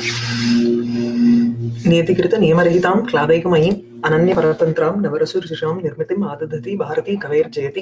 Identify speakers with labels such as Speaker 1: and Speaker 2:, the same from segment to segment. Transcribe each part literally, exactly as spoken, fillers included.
Speaker 1: नियतिकृत नियमरहितां क्लादैकमयीम् अनन्यपरतन्त्रां नवरसुरुचिषां निर्मितिम् आददति பாரதி கவைர்ஜெயதி.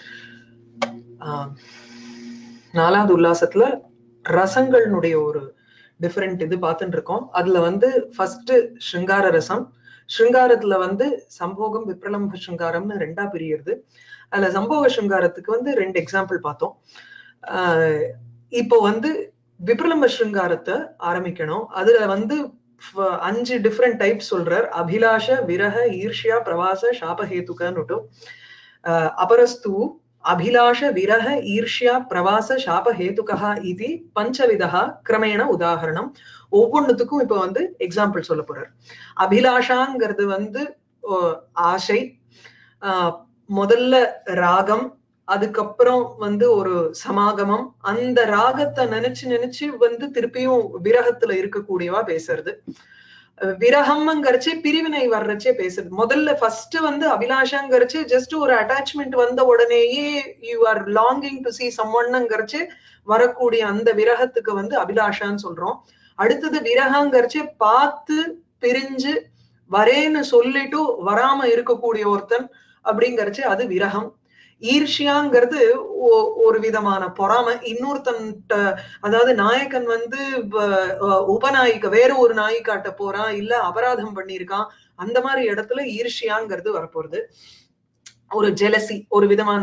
Speaker 1: நாலாவது உல்லாசத்துல ரசங்களுடைய ஒரு டிஃபரெண்ட் இது பார்த்துட்டு இருக்கோம். அதுல வந்து ஃபர்ஸ்ட் ஸ்ருங்கார ரசம். ஸ்ருங்காரத்துல வந்து சம்போகம் விப்ரலம்ப ஸ்ருங்காரம்னு ரெண்டா பிரியுது. அதுல சம்போக ஸ்ருங்காரத்துக்கு வந்து ரெண்டு எக்ஸாம்பிள் பார்த்தோம். ஆஹ் இப்போ வந்து விப்ரலம்ப ஸ்ருங்காரத்தை ஆரம்பிக்கணும். அதுல வந்து அஞ்சு டிஃப்ரெண்ட் டைப் சொல்றார். அபிலாஷ, விரக, ஈர்ஷ்யா, பிரவாச, சாபஹேதுகன்னுட்டு. அஹ் அபரஸ்து அபிலாஷ, விரக, ஈர்ஷ்யா, பிரவாச, சாபஹேதுகா இது பஞ்சவிதா கிரமேண உதாகரணம். ஒவ்வொன்றுத்துக்கும் இப்ப வந்து எக்ஸாம்பிள் சொல்ல போறார். அபிலாஷாங்கிறது வந்து ஆசை, ஆஹ் முதல்ல ராகம், அதுக்கப்புறம் வந்து ஒரு சமாகமம். அந்த ராகத்தை நினைச்சு நினைச்சு வந்து திருப்பியும் விரகத்துல இருக்கக்கூடியவா பேசுறது. விரகம்ங்கிறச்சே பிரிவினை வர்றச்சே பேசுறது. முதல்ல ஃபர்ஸ்ட் வந்து அபிலாஷாங்கிறச்சு ஜஸ்ட் ஒரு அட்டாச்மெண்ட் வந்த உடனேயே you are longing to see சம்ஒன்னுங்கிறச்சு வரக்கூடிய அந்த விரகத்துக்கு வந்து அபிலாஷான்னு சொல்றோம். அடுத்தது விரகங்கிறச்சு பார்த்து பிரிஞ்சு வரேன்னு சொல்லிட்டு வராம இருக்கக்கூடிய ஒருத்தன் அப்படிங்கறச்சு அது விரகம். ஈர்ஷ்யாங்கிறது ஒரு விதமான பொறாமை. இன்னொருத்தன், அதாவது நாயகன் வந்து உபநாயிக்க வேற ஒரு நாயிக்காட்ட போறான், இல்ல அபராதம் பண்ணிருக்கான், அந்த மாதிரி இடத்துல ஈர்ஷ்யாங்கிறது வரப்போறது. ஒரு ஜெலசி, ஒரு விதமான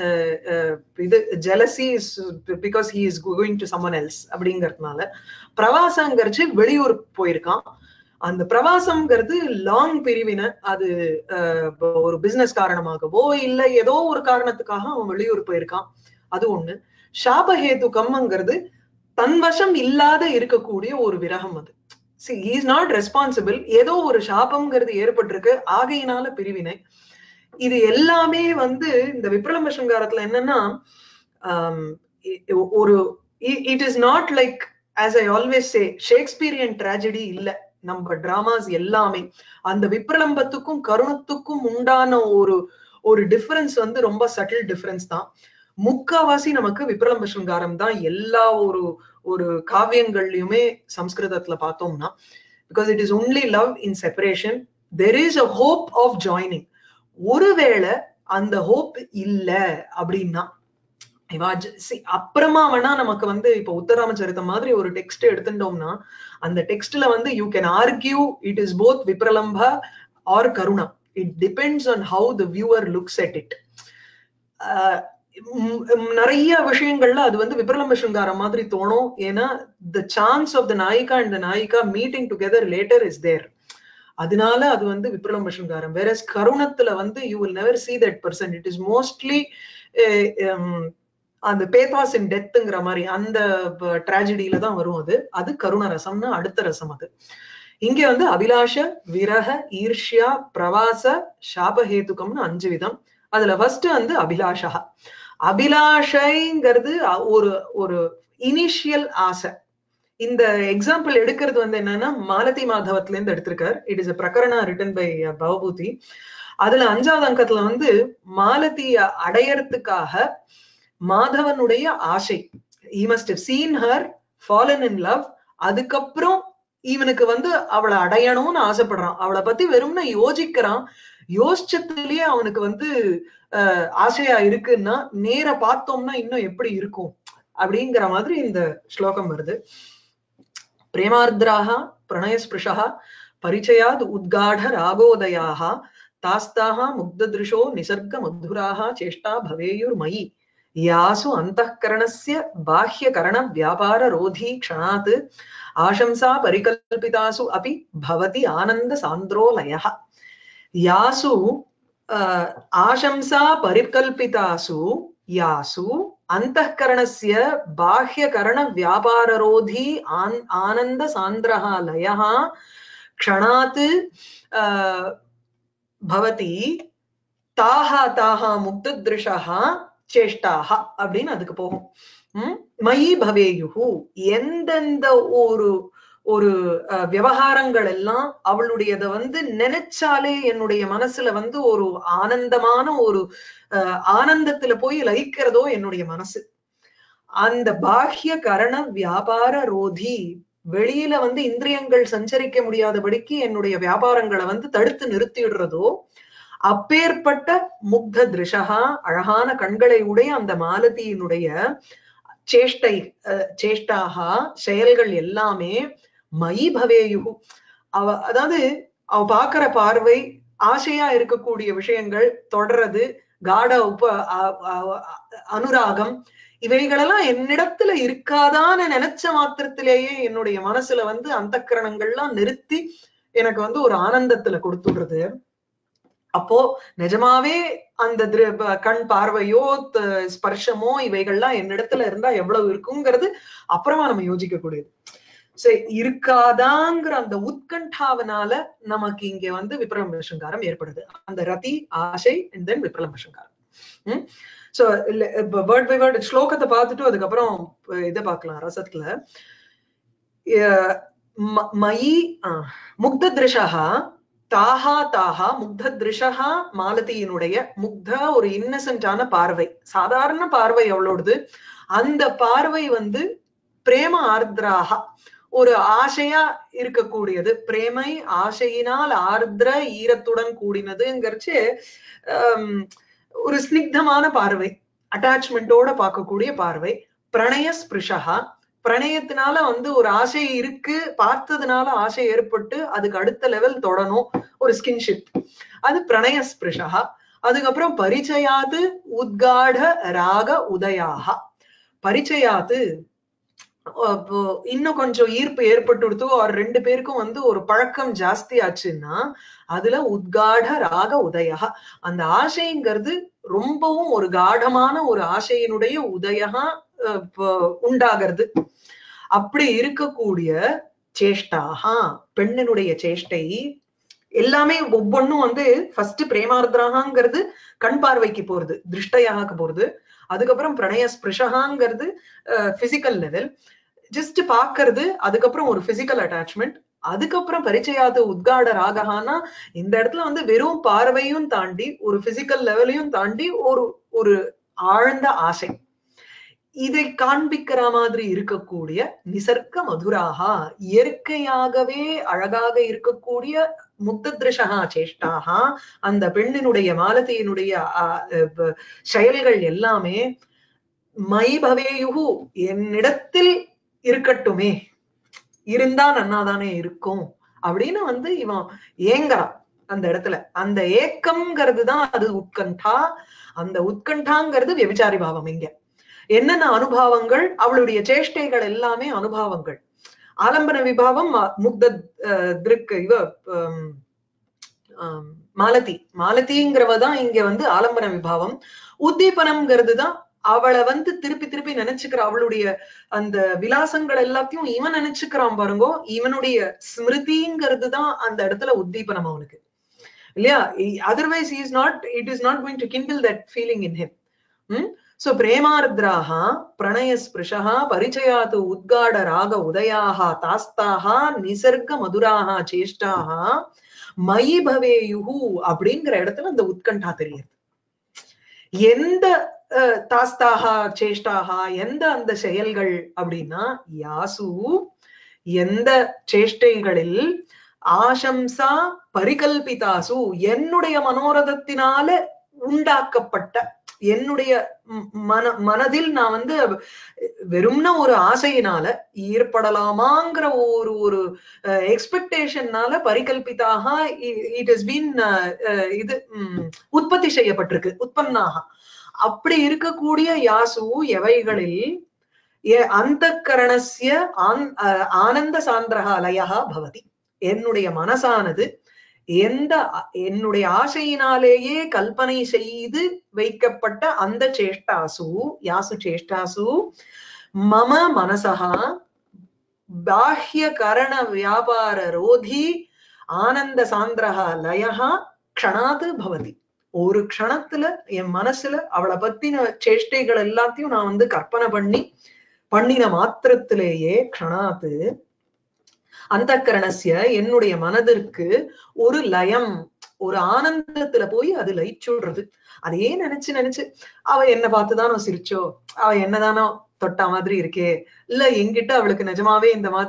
Speaker 1: இது jealousy because he is going to someone else அப்படிங்கறதுனால. பிரவாசங்கிறச்சு வெளியூர் போயிருக்கான். அந்த பிரவாசம்ங்கிறது லாங் பிரிவினை. அது ஒரு பிசினஸ் காரணமாகவோ இல்ல ஏதோ ஒரு காரணத்துக்காக அவன் வெளியூர் போயிருக்கான், அது ஒண்ணு. சாபஹேதுகம்ங்கிறது தன் வசம் இல்லாத இருக்கக்கூடிய ஒரு விரகம். அது see he is not responsible, ஏதோ ஒரு சாபம்ங்கிறது ஏற்பட்டிருக்கு, ஆகையினால பிரிவினை. இது எல்லாமே வந்து இந்த விப்ரலம்ப ஸ்ருங்காரத்துல என்னன்னா ஒரு it is not like as I always say Shakespearean tragedy இல்ல நம்ம டிராமாஸ் எல்லாமே. அந்த விப்ரலம்பத்துக்கும் கருணத்துக்கும் உண்டான ஒரு ஒரு டிஃபரன்ஸ் வந்து ரொம்ப சட்டில் டிஃபரன்ஸ் தான். முக்காவாசி நமக்கு விப்ரலம்ப ஸ்ருங்காரம் தான் எல்லா ஒரு ஒரு காவியங்கள்லயுமே சம்ஸ்கிருதத்துல பார்த்தோம்னா. Because it is only love in separation. There is a hope of joining. ஒருவேளை அந்த ஹோப் இல்ல அப்படின்னா அப்புறமா வேணா நமக்கு வந்து இப்ப உத்தராமச்சரித்தம் மாதிரி ஒரு டெக்ஸ்ட் எடுத்துட்டோம்னா அந்த டெக்ஸ்ட்ல வந்து you can argue it is both vipralambha or karuna. It depends on how the viewer looks at it. நிறைய விஷயங்கள்ல அது வந்து விப்ரலம்ப ஸ்ருங்காரம் மாதிரி தோணும். ஏன்னா த சான்ஸ் ஆஃப் த நாயிகா and the nayika meeting together later is there. அதனால அது வந்து விப்ரலம்ப ஸ்ருங்காரம். வேற கருணத்துல வந்து you will never see that person. It is mostly அந்த பேத்வாஸ் இன் டெத்ங்கிற மாதிரி அந்த டிராஜடியில தான் வரும். அது அது கருண ரசம்னு அடுத்த ரசம். அது இங்க வந்து அபிலாஷ, விரக, ஈர்ஷ்யா, பிரவாச, சாபஹேதுகம்னு அஞ்சு விதம். அதுல ஃபர்ஸ்ட் வந்து அபிலாஷா. அபிலாஷைங்கிறது ஒரு ஒரு இனிஷியல் ஆசை. இந்த எக்ஸாம்பிள் எடுக்கிறது வந்து என்னன்னா மாலதி மாதவத்துல இருந்து எடுத்திருக்கார். It is a prakarana written by Bhavabhuti. அதுல அஞ்சாவது அங்கத்துல வந்து மாலதிய அடையறதுக்காக மாதவனுடைய ஆசை. he must have seen her, fallen in love. அதுக்கப்புறம் இவனுக்கு வந்து அவளை அடையணும்னு ஆசைப்படுறான். அவளை பத்தி வெறும்னா யோசிக்கிறான். யோசிச்சதுலயே அவனுக்கு வந்து அஹ் ஆசையா இருக்குன்னா நேர பார்த்தோம்னா இன்னும் எப்படி இருக்கும் அப்படிங்கிற மாதிரி இந்த ஸ்லோகம் வருது. பிரேமார்திராக பிரணயஸ்பிருஷா பரிச்சயாத் உத்காட ராகோதயாக தாஸ்தாக முக்ததிருஷோ நிசர்க மதுராக சேஷ்டா பவேயுர் மயி யாசு அந்தఃகரணஸ்ய பாஹ்யகரண வியாபார ரோதி க்ஷணாத் ஆசம்சா பரிகல்பிதாசு அபி பவதி ஆனந்த சாந்திரோலயः. யாசு ஆசம்சா பரிகல்பிதாசு யாசு அந்தఃகரணஸ்ய பாஹ்யகரண வியாபாரரோதி ஆனந்த சாந்திரஹ லயஹ க்ஷணாத் பவதி தாஹா தாஹா முக்தத்ருஷஹ சேஷ்டாஹ அப்படின்னு அதுக்கு போகும். உம் மயி பவேயுஹு, எந்தெந்த ஒரு ஒரு விவகாரங்கள் எல்லாம் அவளுடையத வந்து நினைச்சாலே என்னுடைய மனசுல வந்து ஒரு ஆனந்தமான ஒரு அஹ் ஆனந்தத்துல போய் லயிக்கிறதோ என்னுடைய மனசு. அந்த பாஹ்ய கரண வியாபார ரோதி வெளியில வந்து இந்திரியங்கள் சஞ்சரிக்க முடியாதபடிக்கு என்னுடைய வியாபாரங்களை வந்து தடுத்து நிறுத்திடுறதோ அப்பேற்பட்ட முக்த திருஷகா அழகான கண்களை உடைய அந்த மாலதியினுடைய சேஷ்டை சேஷ்டாகா செயல்கள் எல்லாமே மயி பவேயுகு அவ அதாவது அவ பாக்குற பார்வை ஆசையா இருக்கக்கூடிய விஷயங்கள் தொடர்றது காட உப அனுராகம் இவைகளெல்லாம் என்னிடத்துல இருக்காதான்னு நினைச்ச மாத்திரத்திலேயே என்னுடைய மனசுல வந்து அந்த கரணங்கள்லாம் நிறுத்தி எனக்கு வந்து ஒரு ஆனந்தத்துல கொடுத்துடுறது. அப்போ நிஜமாவே அந்த கண் பார்வையோ ஸ்பர்ஷமோ இவைகள்லாம் என்னிடத்துல இருந்தா எவ்வளவு இருக்குங்கிறது அப்புறமா நம்ம யோசிக்க கூடியது. இருக்காதாங்கிற அந்த உத்கண்டாவனால நமக்கு இங்க வந்து விப்ரலம்ப சிருங்காரம் ஏற்படுது. அந்த ரதி ஆசை அண்ட் தென் விப்ரலம்ப சிருங்காரம். Um so word by word ஸ்லோகத்தை பார்த்துட்டு அதுக்கப்புறம் இதை பார்க்கலாம். ரசத்துல மயி முக்த திருஷா தாஹா தாஹா முக்த திருஷா மாலதியினுடைய முக்த ஒரு இன்னசென்டான பார்வை, சாதாரண பார்வை அவளோடது. அந்த பார்வை வந்து பிரேம ஆர்திராகா ஒரு ஆசையா இருக்கக்கூடியது. பிரேமை ஆசையினால் ஆர்திர ஈரத்துடன் கூடினதுங்கிறச்சு ஆஹ் ஒரு ஸ்னிக்தமான பார்வை, அட்டாச்மெண்டோட பார்க்கக்கூடிய பார்வை. பிரணய ஸ்பிருஷா பிரணயத்தினால வந்து ஒரு ஆசை இருக்கு, பார்த்ததுனால ஆசை ஏற்பட்டு அதுக்கு அடுத்த லெவல் தொடணும் ஒரு ஸ்கின்ஷிப், அது பிரணய ஸ்பிருஷா. அதுக்கப்புறம் பரிச்சயாது உத்காட ராக உதயாக. பரிச்சயாது இன்னும் கொஞ்சம் ஈர்ப்பு ஏற்பட்டுடுத்து ஒரு ரெண்டு பேருக்கும் வந்து ஒரு பழக்கம் ஜாஸ்தி ஆச்சுன்னா அதுல உத்காட ராக உதயா, அந்த ஆசைங்கிறது ரொம்பவும் ஒரு காடமான ஒரு ஆசையினுடைய உதயா உண்டாகிறது. அப்படி இருக்கக்கூடிய சேஷ்டாகா பெண்ணினுடைய சேஷ்டை எல்லாமே ஒவ்வொன்னும் வந்து ஃபர்ஸ்ட் பிரேமார்திராகாங்கிறது கண் பார்வைக்கு போறது, திருஷ்டையாக போறது. அதுக்கப்புறம் பிரணய ஸ்பிருஷகாங்கிறது பிசிக்கல் லெவல், ஜஸ்ட் பாக்குறது. அதுக்கப்புறம் ஒரு பிசிக்கல் அட்டாச்மெண்ட். அதுக்கப்புறம் பரிச்சயாது உத்காட ராகஹானா இந்த இடத்துல வந்து வெறும் பார்வையும் தாண்டி ஒரு பிசிக்கல் லெவலையும் தாண்டி ஒரு ஒரு ஆழ்ந்த ஆசை. இதை காண்பிக்கிற மாதிரி இருக்கக்கூடிய நிசர்க்க மதுராகா இயற்கையாகவே அழகாக இருக்கக்கூடிய முக்த திருஷகா சேஷ்டாகா அந்த பெண்ணினுடைய மாலதியினுடைய செயல்கள் எல்லாமே மயி பவேயுகு என்னிடத்தில் இருக்கட்டுமே, இருந்தா நன்னாதானே இருக்கும் அப்படின்னு வந்து இவன் ஏங்கறான் அந்த இடத்துல. அந்த ஏக்கம்ங்கிறது தான் அது உட்கண்டா. அந்த உட்கண்டாங்கிறது விபச்சாரி பாவம். இங்க என்னென்ன அனுபவங்கள், அவளுடைய சேஷ்டைகள் எல்லாமே அனுபவங்கள். ஆலம்பன விபாவம் முக்த திருக்கு இவ மாலதி மாலதிங்கிறவதான் இங்க வந்து ஆலம்பன விபாவம். உத்தீபனம்ங்கிறது தான் அவளை வந்து திருப்பி திருப்பி நினைச்சுக்கிற அவளுடைய அந்த விலாசங்கள் எல்லாத்தையும் இவன் நினைச்சுக்கிறான் பாருங்கோ. இவனுடைய ஸ்மிருதிங்கிறது தான் அந்த இடத்துல உத்தீபனம் அவனுக்கு இல்லையா. Otherwise is not it is not going to kindle that feeling in him. Um so பிரேமார்திராக பிரணய ஸ்பிருஷா பரிச்சயாது உத்காட ராக உதயாக தாஸ்தாக நிசர்க மதுராக சேஷ்டாக மயி பவேயுகு அப்படிங்கிற இடத்துல அந்த உத்கண்டா தெரியுது. எந்த தாஸ்தாக சேஷ்டாக எந்த அந்த செயல்கள் அப்படின்னா யாசு எந்த சேஷ்டைகளில் ஆசம்சா பரிகல்பிதாசு என்னுடைய மனோரதத்தினால உண்டாக்கப்பட்ட என்னுடைய மன மனதில் நான் வந்து வெறும்னா ஒரு ஆசையினால ஈர்ப்படலாமாங்கிற ஒரு ஒரு எக்ஸ்பெக்டேஷன்னால பரிகல்பிதாக இட் ஹஸ் பீன் இது உற்பத்தி செய்யப்பட்டிருக்கு, உற்பன்னாக. அப்படி இருக்கக்கூடிய யாசு எவைகளில் அந்த கரணசிய ஆனந்த சாந்திரகா லயா பவதி என்னுடைய மனசானது எந்த என்னுடைய ஆசையினாலேயே கல்பனை செய்து வைக்கப்பட்ட அந்த சேஷ்டாசு யாசு சேஷ்டாசு மம மனசா பாஹ்ய கரண வியாபார ரோதி ஆனந்த சாந்திரகா லயா க்ஷணாத் பவதி. ஒரு க்ஷணத்துல என் மனசுல அவளை பத்தின சேஷ்டைகள் எல்லாத்தையும் நான் வந்து கற்பனை பண்ணி பண்ணின மாத்திரத்திலேயே க்ஷணாத்து அந்த கரணசிய என்னுடைய மனதிற்கு ஒரு லயம் ஒரு ஆனந்தத்துல போய் அது லயிச்சுடுறது. அதையே நினைச்சு நினைச்சு அவ என்ன பார்த்துதானோ சிரிச்சோ, அவ என்னதானோ தொட்டா மாதிரி இருக்கே, இல்ல என்கிட்ட அவளுக்கு நிஜமாவே இந்த மாதிரி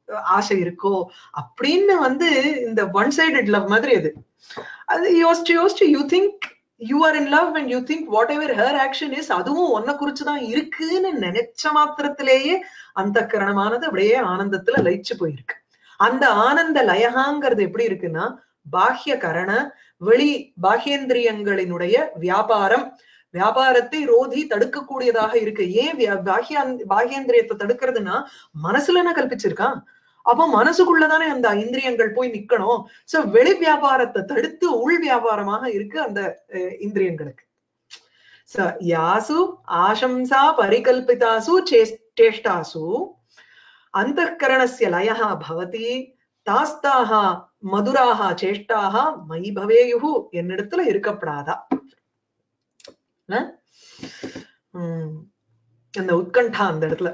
Speaker 1: ஆசை இருக்கோ அப்படின்னு வந்து இந்த ஒன் சைடட் லவ் மாதிரி அது அது யோசிச்சு யோசிச்சு you think you are in love and you think whatever her action is அதுவும் ஒன்ன குறிச்சுதான் இருக்குன்னு நினைச்ச மாத்திரத்திலேயே அந்த கரணமானது அப்படியே ஆனந்தத்துல லயிச்சு போயிருக்கு. அந்த ஆனந்த லயகாங்கிறது எப்படி இருக்குன்னா பாஹ்ய கரண வெளி பாஹ்யேந்திரியங்களினுடைய வியாபாரம் வியாபாரத்தை ரோதி தடுக்கக்கூடியதாக இருக்கு. ஏன் பாஹ்ய பாஹ்யேந்திரியத்தை தடுக்கிறதுனா மனசுல என்ன கல்பிச்சிருக்கான், அப்போ மனசுக்குள்ளதானே அந்த இந்திரியங்கள் போய் நிக்கணும். சோ வெளி வியாபாரத்தை தடுத்து உள் வியாபாரமாக இருக்கு அந்த இந்திரியங்களுக்கு. யாசு ஆசம்சா பரிகல்பிதாசு சேஷ்டாசு அந்தఃகரணஸ்ய லயஹ பவதி தாஸ்தாக மதுராக சேஷ்டாக மயி பவேயுஹு என்னிடத்துல இருக்கப்படாதா. உம் அந்த உத்கண்டா அந்த இடத்துல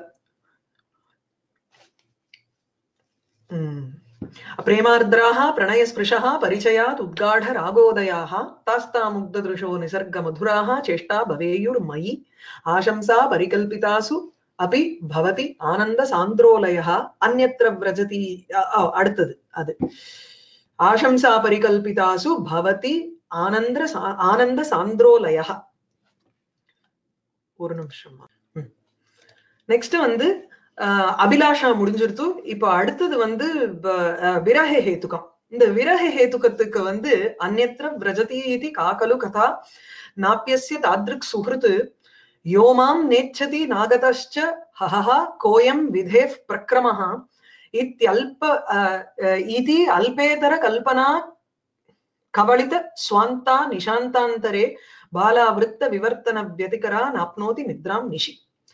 Speaker 1: உம் प्रेमार्द्राः प्रणयस्पृशः परिचयात् उद्गाढ रागोदयाः तास्ता मुग्धदृशो निसर्ग मधुराः चेष्टा भवेयुर्मयि आशंसा परिकल्पितासु अपि भवति आनंद सान्द्रोलयः अन्यत्र व्रजति. அடுத்தது அது ஆசம்சா பரிகல்பிதாசு பவதி ஆனந்த ஆனந்த சாந்திரோலயः. ஒரு நிமிஷம். நெக்ஸ்ட் வந்து அபிலாஷா முடிஞ்சிருத்து. இப்ப அடுத்தது வந்து விரஹ ஹேதுகம். இந்த விரஹ ஹேதுகத்துக்கு வந்து அந்யத்ர விரஜதி இதி காகலு கதா நாப்யஸ்ய தாத்ருக் சுஹ்ருத் யோமாம் நேச்சதி நாகதஸ்ச ஹஹஹ கோயம் விதேஃப் பிரக்ரமஹ இத்யல்ப இதி அல்பேதர கல்பனா கவளித ஸ்வாந்தா நிஷாந்தாந்தரே பாலாவிருத்த விவர்த்தன வியதிகரா நாப்னோதி நித்ராம் நிஷி.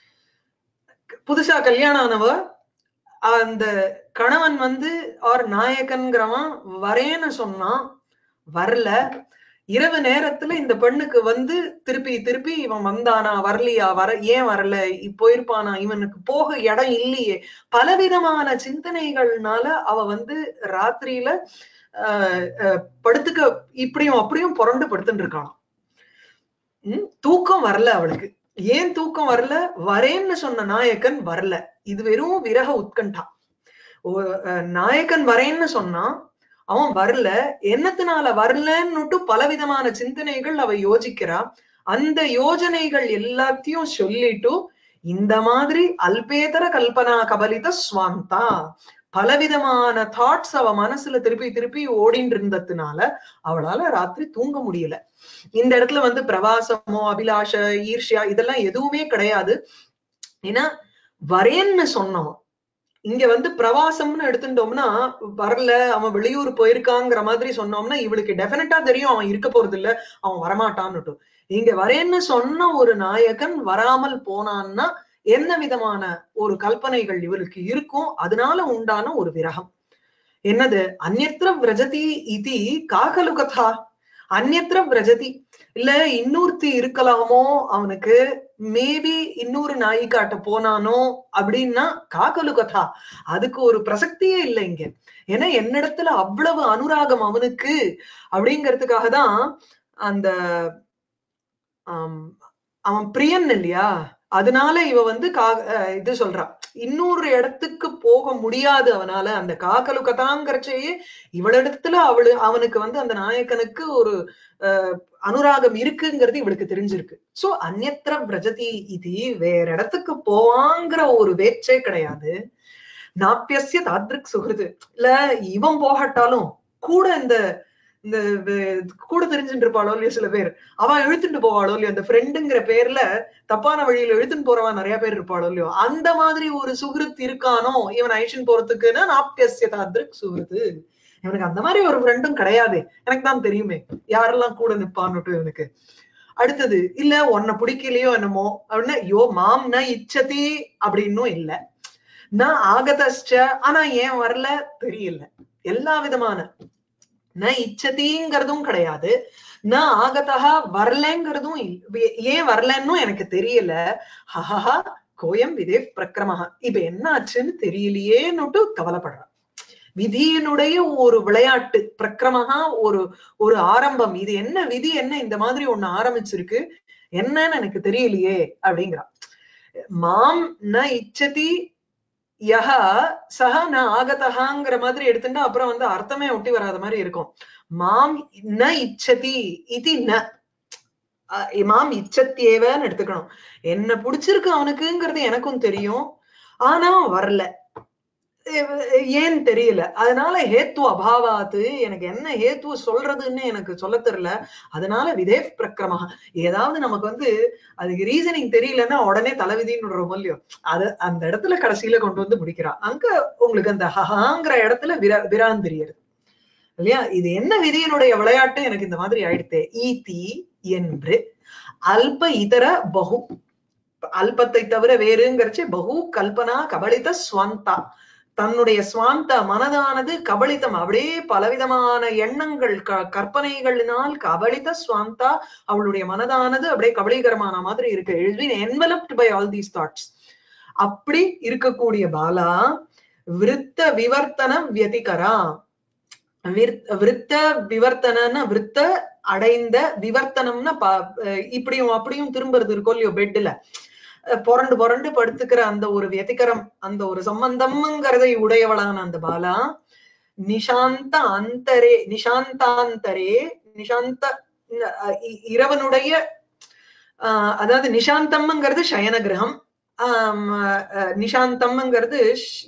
Speaker 1: புதுசா கல்யாணம் ஆனவ அந்த கணவன் வந்து ஆர் நாயகன்கிறவன் வரேன்னு சொன்னான், வரல. இரவு நேரத்துல இந்த பெண்ணுக்கு வந்து திருப்பி திருப்பி இவன் வந்தானா வரலையா, வர ஏன் வரல, போயிருப்பானா, இவனுக்கு போக இடம் இல்லையே, பலவிதமான சிந்தனைகள்னால அவ வந்து ராத்திரியில ஆஹ் படுத்துக்க இப்படியும் அப்படியும் புரண்டு படுத்துட்டு இருக்கான். உம் தூக்கம் வரல அவளுக்கு. ஏன் தூக்கம் வரல, வரேன்னு சொன்ன நாயக்கன் வரல. இது வெறும் விரக உத்கண்டா. நாயக்கன் வரேன்னு சொன்னா அவன் வரல, என்னத்தினால வரலன்னுட்டு பலவிதமான சிந்தனைகள் அவ யோசிக்கிறா. அந்த யோஜனைகள் எல்லாத்தையும் சொல்லிட்டு இந்த மாதிரி அல்பேதர கல்பனா கபலித ஸ்வாந்தா பலவிதமான தாட்ஸ் அவ மனசுல திருப்பி திருப்பி ஓடின்னு இருந்ததுனால அவளால ராத்திரி தூங்க முடியல. இந்த இடத்துல வந்து பிரவாசமோ அபிலாஷ ஈர்ஷ்யா இதெல்லாம் எதுவுமே கிடையாது. ஏன்னா வரேன்னு சொன்னோம். இங்க வந்து பிரவாசம்னு எடுத்துட்டோம்னா வரல, அவன் வெளியூர் போயிருக்காங்கிற மாதிரி சொன்னோம்னா இவளுக்கு டெஃபினட்டா தெரியும் அவன் இருக்க போறது இல்ல, அவன் வரமாட்டான்னு. இங்க வரேன்னு சொன்ன ஒரு நாயகன் வராமல் போனான்னா என்ன விதமான ஒரு கல்பனைகள் இவளுக்கு இருக்கும், அதனால உண்டான ஒரு விரகம். என்னது அந்யத்ர விரஜதி இதி காகலு கதா. அந்யத்ர விரஜதி இல்ல இன்னொருத்தி இருக்கலாமோ அவனுக்கு, மேபி இன்னொரு நாய்க்காட்ட போனானோ அப்படின்னா காகலு கதா, அதுக்கு ஒரு பிரசக்தியே இல்லை இங்க. ஏன்னா என்னிடத்துல அவ்வளவு அனுராகம் அவனுக்கு அப்படிங்கிறதுக்காக தான் அந்த ஆஹ் அவன் பிரியன் இல்லையா, அதனால இவ வந்து கா இது சொல்றான் இன்னொரு இடத்துக்கு போக முடியாது அவனால. அந்த காகலு கதாங்கிறச்சையே இவளிடத்துல அவளு அவனுக்கு வந்து அந்த நாயக்கனுக்கு ஒரு அஹ் அனுராகம் இருக்குங்கிறது இவளுக்கு தெரிஞ்சிருக்கு. சோ அந்யத்ர விரஜதி இது வேற இடத்துக்கு போவாங்கிற ஒரு வேச்சே கிடையாது. நாப்பியஸ்ய தாத்ருக் சுகிருது இல்ல, இவன் போகட்டாலும் கூட இந்த இந்த கூட தெரிஞ்சுட்டு இருப்பாளோ இல்லையோ சில பேர், அவன் இழுத்துட்டு போவாளோ இல்லையோ, அந்த ஃப்ரெண்டுங்கிற பேர்ல தப்பான வழியில இழுத்துன்னு போறவன் நிறைய பேர் இருப்பாளோ இல்லையோ, அந்த மாதிரி ஒரு சுகிருத் இருக்கானோ இவன் ஐஷன் போறதுக்குன்னா நாப்பியஸ்ய தாத்ருக் சுகிருது. இவனுக்கு அந்த மாதிரி ஒரு ஃப்ரெண்டும் கிடையாது, எனக்கு தான் தெரியுமே யாரெல்லாம் கூட நிப்பான்னுட்டு இவனுக்கு. அடுத்தது இல்ல உன்னை பிடிக்கலையோ என்னமோ அப்படின்னா யோ மாம் ந இச்சதி அப்படின்னும் இல்ல, நான் ஆகதஸ்ச ஆனா ஏன் வரல தெரியல. எல்லா விதமான ந இச்சதிங்கிறதும் கிடையாது, நான் ஆகதா வரலங்கிறதும் ஏன் வரலன்னு எனக்கு தெரியல. ஹஹஹா கோயம் விதே பிரக்ரமஹா, இப்ப என்ன ஆச்சுன்னு தெரியலையேன்னுட்டு கவலைப்படுறான். விதியினுடைய ஒரு விளையாட்டு பிரக்ரமஹா, ஒரு ஒரு ஆரம்பம். இது என்ன விதி, என்ன இந்த மாதிரி ஒண்ணு ஆரம்பிச்சிருக்கு, என்னன்னு எனக்கு தெரியலையே அப்படிங்கிறான். மாம் ந இச்சதி யஹா சஹ ந ஆகதஹாங்கிற மாதிரி எடுத்துட்டா அப்புறம் வந்து அர்த்தமே ஒட்டி வராத மாதிரி இருக்கும். மாம் ந இச்சதி இது ந மாம் இச்சத்தியேவன்னு எடுத்துக்கணும். என்ன பிடிச்சிருக்கு அவனுக்குங்கிறது எனக்கும் தெரியும், ஆனா வரல, ஏன் தெரியல. அதனால ஹேத்து அபாவாத்து, எனக்கு என்ன ஹேத்து சொல்றதுன்னு எனக்கு சொல்ல தெரியல. அதனால விதேவ் பிரக்கிரமஹ, ஏதாவது நமக்கு வந்து அதுக்கு ரீசனிங் தெரியலன்னா உடனே தலைவிதின்னு விடுறோம் இல்லையோ, அது அந்த இடத்துல கடைசியில கொண்டு வந்து முடிக்கிறா. அங்க உங்களுக்கு அந்த ஹஹாங்கிற இடத்துல விரா விரான் தெரியுது இல்லையா? இது என்ன விதியினுடைய விளையாட்டு, எனக்கு இந்த மாதிரி ஆயிடுத்தே. ஈதி என்று அல்ப இதர பகு, அல்பத்தை தவிர வேறுங்கிறச்சு பகு கல்பனா கபலித ஸ்வந்தா, தன்னுடைய ஸ்வாந்த மனதானது கபலிதம், அப்படியே பலவிதமான எண்ணங்கள் கற்பனைகளினால் கபலித ஸ்வாந்தா, அவளுடைய மனதானது அப்படியே கபலீகரமான மாதிரி இருக்கு. It is been enveloped by all these thoughts. அப்படி இருக்கக்கூடிய பாலா விருத்த விவர்த்தனம் வியதிகரா, விருத்த விவர்த்தன விருத்த அடைந்த, விவர்த்தனம்னா இப்படியும் அப்படியும் திரும்புறது இருக்கும் இல்லையோ, பெட்ல புரண்டு புரண்டு படுத்துக்கிற அந்த ஒரு வியதிகரம், அந்த ஒரு சம்பந்தம்ங்கிறதை உடையவளான அந்த பாலா நிஷாந்த அந்தரே, நிஷாந்தாந்தரே, நிஷாந்த இரவனுடைய ஆஹ் அதாவது நிஷாந்தம்ங்கிறது சயன கிரகம், ஆஹ் நிஷாந்தம்ங்கிறது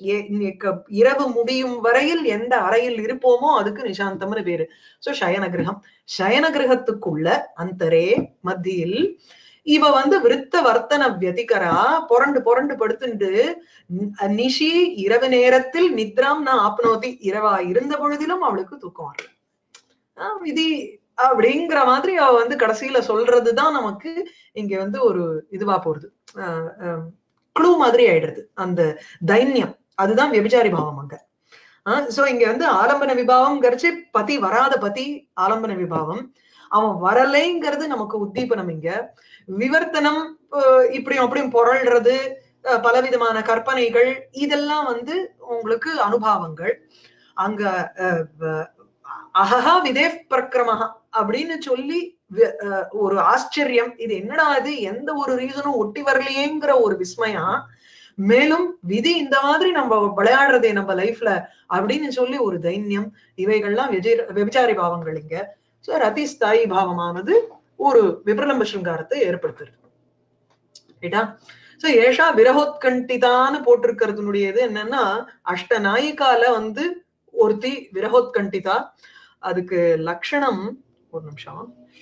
Speaker 1: இரவு முடியும் வரையில் எந்த அறையில் இருப்போமோ அதுக்கு நிஷாந்தம்னு பேரு. சோ சயன கிரகம், சயன கிரகத்துக்குள்ள அந்தரே மத்தியில் இவ வந்து விருத்த வர்த்தன வியதிகரா புரண்டு புரண்டு படுத்துண்டு, நிஷி இரவு நேரத்தில் நித்ராம் நான் ஆப்னோதி, இரவா இருந்த பொழுதிலும் அவளுக்கு தூக்கம் வரல. ஆஹ் விதி அப்படிங்கிற மாதிரி அவ வந்து கடைசியில சொல்றதுதான் நமக்கு இங்க வந்து ஒரு இதுவா போறது, குழு மாதிரி ஆயிடுறது அந்த தைன்யம். அதுதான் விபச்சாரி பாவம் அங்க. ஆஹ் சோ இங்க வந்து ஆலம்பன விபாவம் கரிச்சு பதி வராத பதி ஆலம்பன விபாவம், அவன் வரலைங்கிறது நமக்கு உத்தீபனம். இங்க விவர்த்தனம் இப்படியும் அப்படியும் பொருள்றது, பலவிதமான கற்பனைகள், இதெல்லாம் வந்து உங்களுக்கு அனுபவங்கள். அங்க அஹஹா விதேவ் பிரக்கிரமஹா அப்படின்னு சொல்லி ஒரு ஆச்சரியம், இது என்னடா இது, எந்த ஒரு ரீசனும் ஒட்டி வரலையேங்கிற ஒரு விஸ்மயம், மேலும் விதி இந்த மாதிரி நம்ம விளையாடுறதே நம்ம லைஃப்ல அப்படின்னு சொல்லி ஒரு தைன்யம், இவைகள்லாம் விபச்சாரி பாவங்கள். இங்க சோ ரதி ஸ்தாயி பாவமானது ஒரு விப்ரலம்ப சிருங்காரத்தை ஏற்படுத்துறது. ரைட்டா? சோ ஏஷா விரகோத்கண்டிதான்னு போட்டிருக்கிறதுனுடையது என்னன்னா, அஷ்ட நாயிகால வந்து ஒருத்தி விரகோத்கண்டிதா. அதுக்கு லட்சணம் ஒரு நிமிஷம்,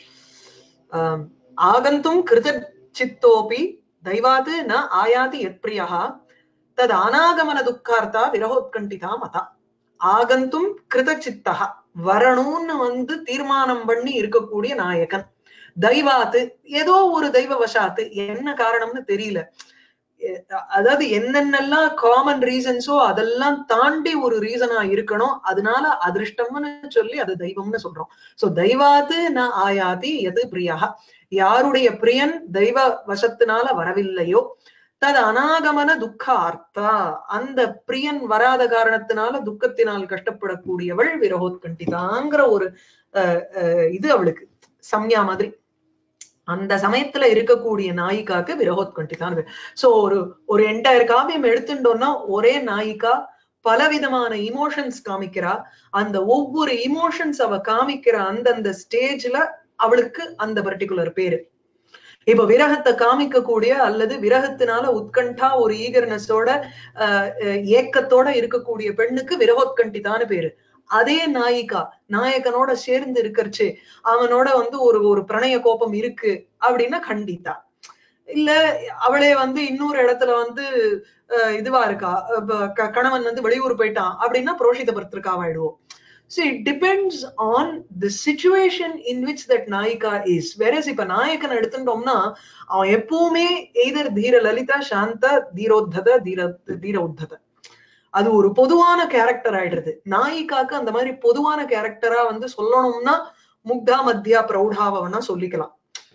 Speaker 1: ஆஹ் ஆகந்தும் கிருத சித்தோபி தைவாது ந ஆயாதி யத்பிரியா தது அநாகமன துக்கார்த்தா விரகோத்கண்டிதா மதா. ஆகந்தும் கிருத சித்தா, வரணும்னு வந்து தீர்மானம் பண்ணி இருக்கக்கூடிய நாயகன், தெய்வாத்து ஏதோ ஒரு தெய்வ வசாத்து, என்ன காரணம்னு தெரியல, அதாவது என்னென்னலாம் காமன் ரீசன்ஸோ அதெல்லாம் தாண்டி ஒரு ரீசனா இருக்கணும், அதனால அதிருஷ்டம்னு சொல்லி அது தெய்வம்னு சொல்றோம். சோ தெய்வாத்து ந ஆயாதி எது பிரியா, யாருடைய பிரியன் தெய்வ வசத்தினால வரவில்லையோ, தது அநாகமன துக்க அர்த்தா, அந்த பிரியன் வராத காரணத்தினால துக்கத்தினால் கஷ்டப்படக்கூடியவள் விரகோத்கண்டிதாங்கிற ஒரு அஹ் இது அவளுக்கு சம்யா மாதிரி. அந்த சமயத்துல இருக்கக்கூடிய நாயிகாக்கு விரகோத்கண்டிதான். சோ ஒரு ஒரு என்டையர் காவியம் எடுத்துட்டோம்னா ஒரே நாயிகா பலவிதமான இமோஷன்ஸ் காமிக்கிறா, அந்த ஒவ்வொரு இமோஷன்ஸ் அவ காமிக்கிற அந்தந்த ஸ்டேஜ்ல அவளுக்கு அந்த பர்டிகுலர் பேரு. இப்ப விரகத்தை காமிக்கக்கூடிய அல்லது விரகத்தினால உத்கண்டா ஒரு ஈகர்னஸோட அஹ் ஏக்கத்தோட இருக்கக்கூடிய பெண்ணுக்கு விரகோத்கண்டிதான்னு பேரு. அதே நாயிகா நாயகனோட சேர்ந்து இருக்கறச்சு அவனோட வந்து ஒரு ஒரு பிரணய கோபம் இருக்கு அப்படின்னா கண்டிதா. இல்ல அவளே வந்து இன்னொரு இடத்துல வந்து அஹ் இதுவா இருக்கா, கணவன் வந்து வெளியூர் போயிட்டான் அப்படின்னா புரோஷித பர்த்திருக்காவாயிடுவோம். So it depends on the situation in which that நாயிகா is. Whereas இப்ப நாயகன் எடுத்துட்டோம்னா அவன் எப்பவுமே எய்தர் தீர லலிதா சாந்த தீரோத்தத தீர தீர உத்தத, அது ஒரு பொதுவான கேரக்டர் ஆயிடுறது. நாயிகாக்கு அந்த மாதிரி பொதுவான கேரக்டரா வந்து சொல்லணும்னா முக்தா மத்தியா பிரௌடாவனா சொல்லிக்கலாம்.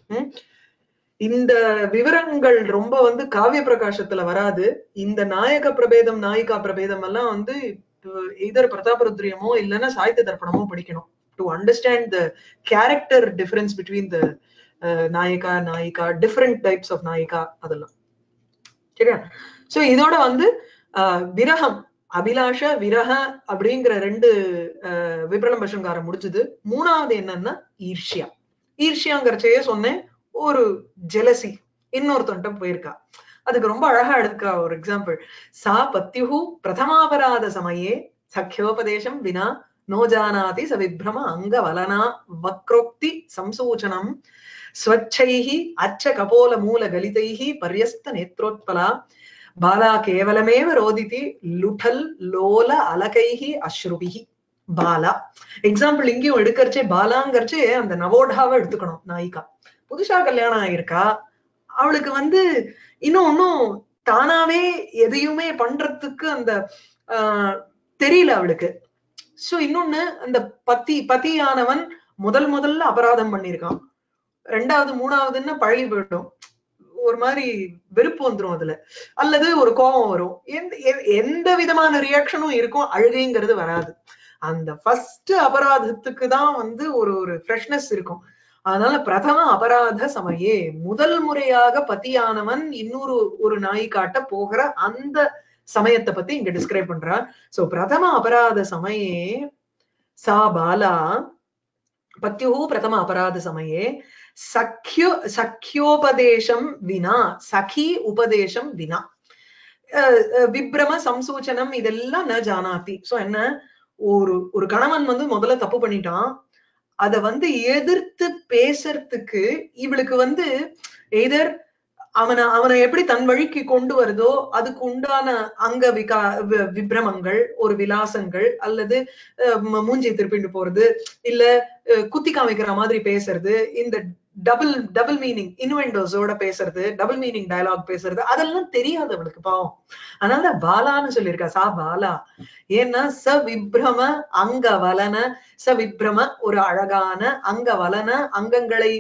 Speaker 1: இந்த விவரங்கள் ரொம்ப வந்து காவிய பிரகாசத்துல வராது. இந்த நாயக பிரபேதம் நாயிகா பிரபேதம் எல்லாம் வந்து எய்தர் பிரதாபருத்ரியமோ இல்லைன்னா சாகித்ய தர்ப்பணமோ படிக்கணும் to understand the character difference between the nayika nayika, different types of நாயிகா, அதெல்லாம் சரியா. சோ இதோட வந்து ஆஹ் விரகம் அபிலாஷ விரக அப்படிங்கிற ரெண்டு அஹ் விப்ரலம்ப சிருங்காரம் முடிஞ்சது. மூணாவது என்னன்னா ஈர்ஷ்யா. ஈர்ஷ்யாங்கிறச்சையே சொன்னேன், ஒரு ஜெலசி, இன்னொருத்தன்ட்ட போயிருக்கா. அதுக்கு ரொம்ப அழகா எடுக்கா ஒரு எக்ஸாம்பிள். சா பத்யுஹு பிரதமாபராத சமயே சக்யோபதேசம் வினா நோ ஜானாதி ச விப்ரம அங்க வலனா வக்ரோக்தி சம்சூச்சனம் ஸ்வச்சைஹி அச்ச கபோல மூல கலிதைஹி பர்யஸ்த நேத்ரோத்பலா பாலா கேவலமேவ ரோதிதி லுடல் லோல அலகைஹி அஸ்ருபிஹி. பாலா எக்ஸாம்பிள் இங்கேயும் எடுக்கறச்சே பாலாங்கிறச்சே அந்த நவோடாவை எடுத்துக்கணும். நாயிகா புதுசா கல்யாணம் ஆயிருக்கா, அவளுக்கு வந்து இன்னும் ஒன்னும் தானாவே எதையுமே பண்றதுக்கு அந்த ஆஹ் தெரியல அவளுக்கு. சோ இன்னொன்னு, அந்த பத்தி பத்தியானவன் முதல் முதல்ல அபராதம் பண்ணிருக்கான், ரெண்டாவது மூணாவதுன்னு பழகி போயிடும், ஒரு மாதிரி வெறுப்பு வந்துரும் அதுல, அல்லது ஒரு கோபம் வரும், எந்த எந்த விதமான ரியாக்ஷனும் இருக்கும், அழுகைங்கிறது வராது. அந்த ஃபர்ஸ்ட் அபராதத்துக்கு தான் வந்து ஒரு ஒரு ஃப்ரெஷ்னஸ் இருக்கும். அதனால பிரதம அபராத சமயே, முதல் முறையாக பத்தியானவன் இன்னொரு ஒரு நாய் காட்ட போகிற அந்த சமயத்தை பத்தி இங்க டிஸ்கிரைப் பண்றா. சோ பிரதம அபராத சமயே சா பாலா பத்யுஹு பிரதம அபராத சமயே சக்யோ சக்யோபதேசம் வினா, சகி உபதேசம் வினா விப்ரம சம்சூச்சனம் இதெல்லாம் ந ஜானாதி. சோ என்ன, ஒரு ஒரு கணவன் வந்து முதல்ல தப்பு பண்ணிட்டான், அத வந்து எதிர்த்து பேசுறதுக்கு இவளுக்கு வந்து எதர் அவனை அவனை எப்படி தன் வழிக்கு கொண்டு வருதோ அதுக்கு உண்டான அங்க விகா விப்ரமங்கள், ஒரு விலாசங்கள், அல்லது மூஞ்சி திருப்பிட்டு போறது, இல்ல குத்தி காமிக்கிற மாதிரி பேசுறது, இந்த டபுள் டபுள் மீனிங் இன்வெண்டோஸோட பேசுறது, டபுள் மீனிங் டயலாக் பேசுறது, அதெல்லாம் தெரியாது அவளுக்கு பாவம். அதனால பாலான்னு சொல்லியிருக்கா, சா பாலா. ஏன்னா ச விப்ரம அங்க வலன, ச விப்ரம ஒரு அழகான அங்க வலன அங்கங்களை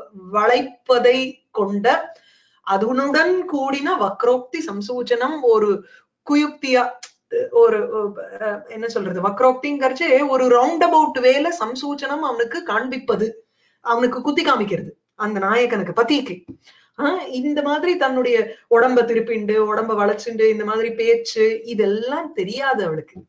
Speaker 1: வளைப்பதை கொண்ட, அதனுடன் கூடின வக்ரோக்தி சம்சூச்சனம், ஒரு குயுக்தியா, ஒரு என்ன சொல்றது, வக்ரோக்திங்கிறச்சு ஒரு ரவுண்ட் அபவுட் வேல சம்சூச்சனம் அவனுக்கு காண்பிப்பது, அவனுக்கு குத்தி காமிக்கிறது அந்த நாயகனுக்கு பத்திக்கு. ஆஹ் இந்த மாதிரி தன்னுடைய உடம்ப திருப்பிண்டு உடம்ப வளைச்சுண்டு இந்த மாதிரி பேச்சு இதெல்லாம் தெரியாது அவளுக்கு.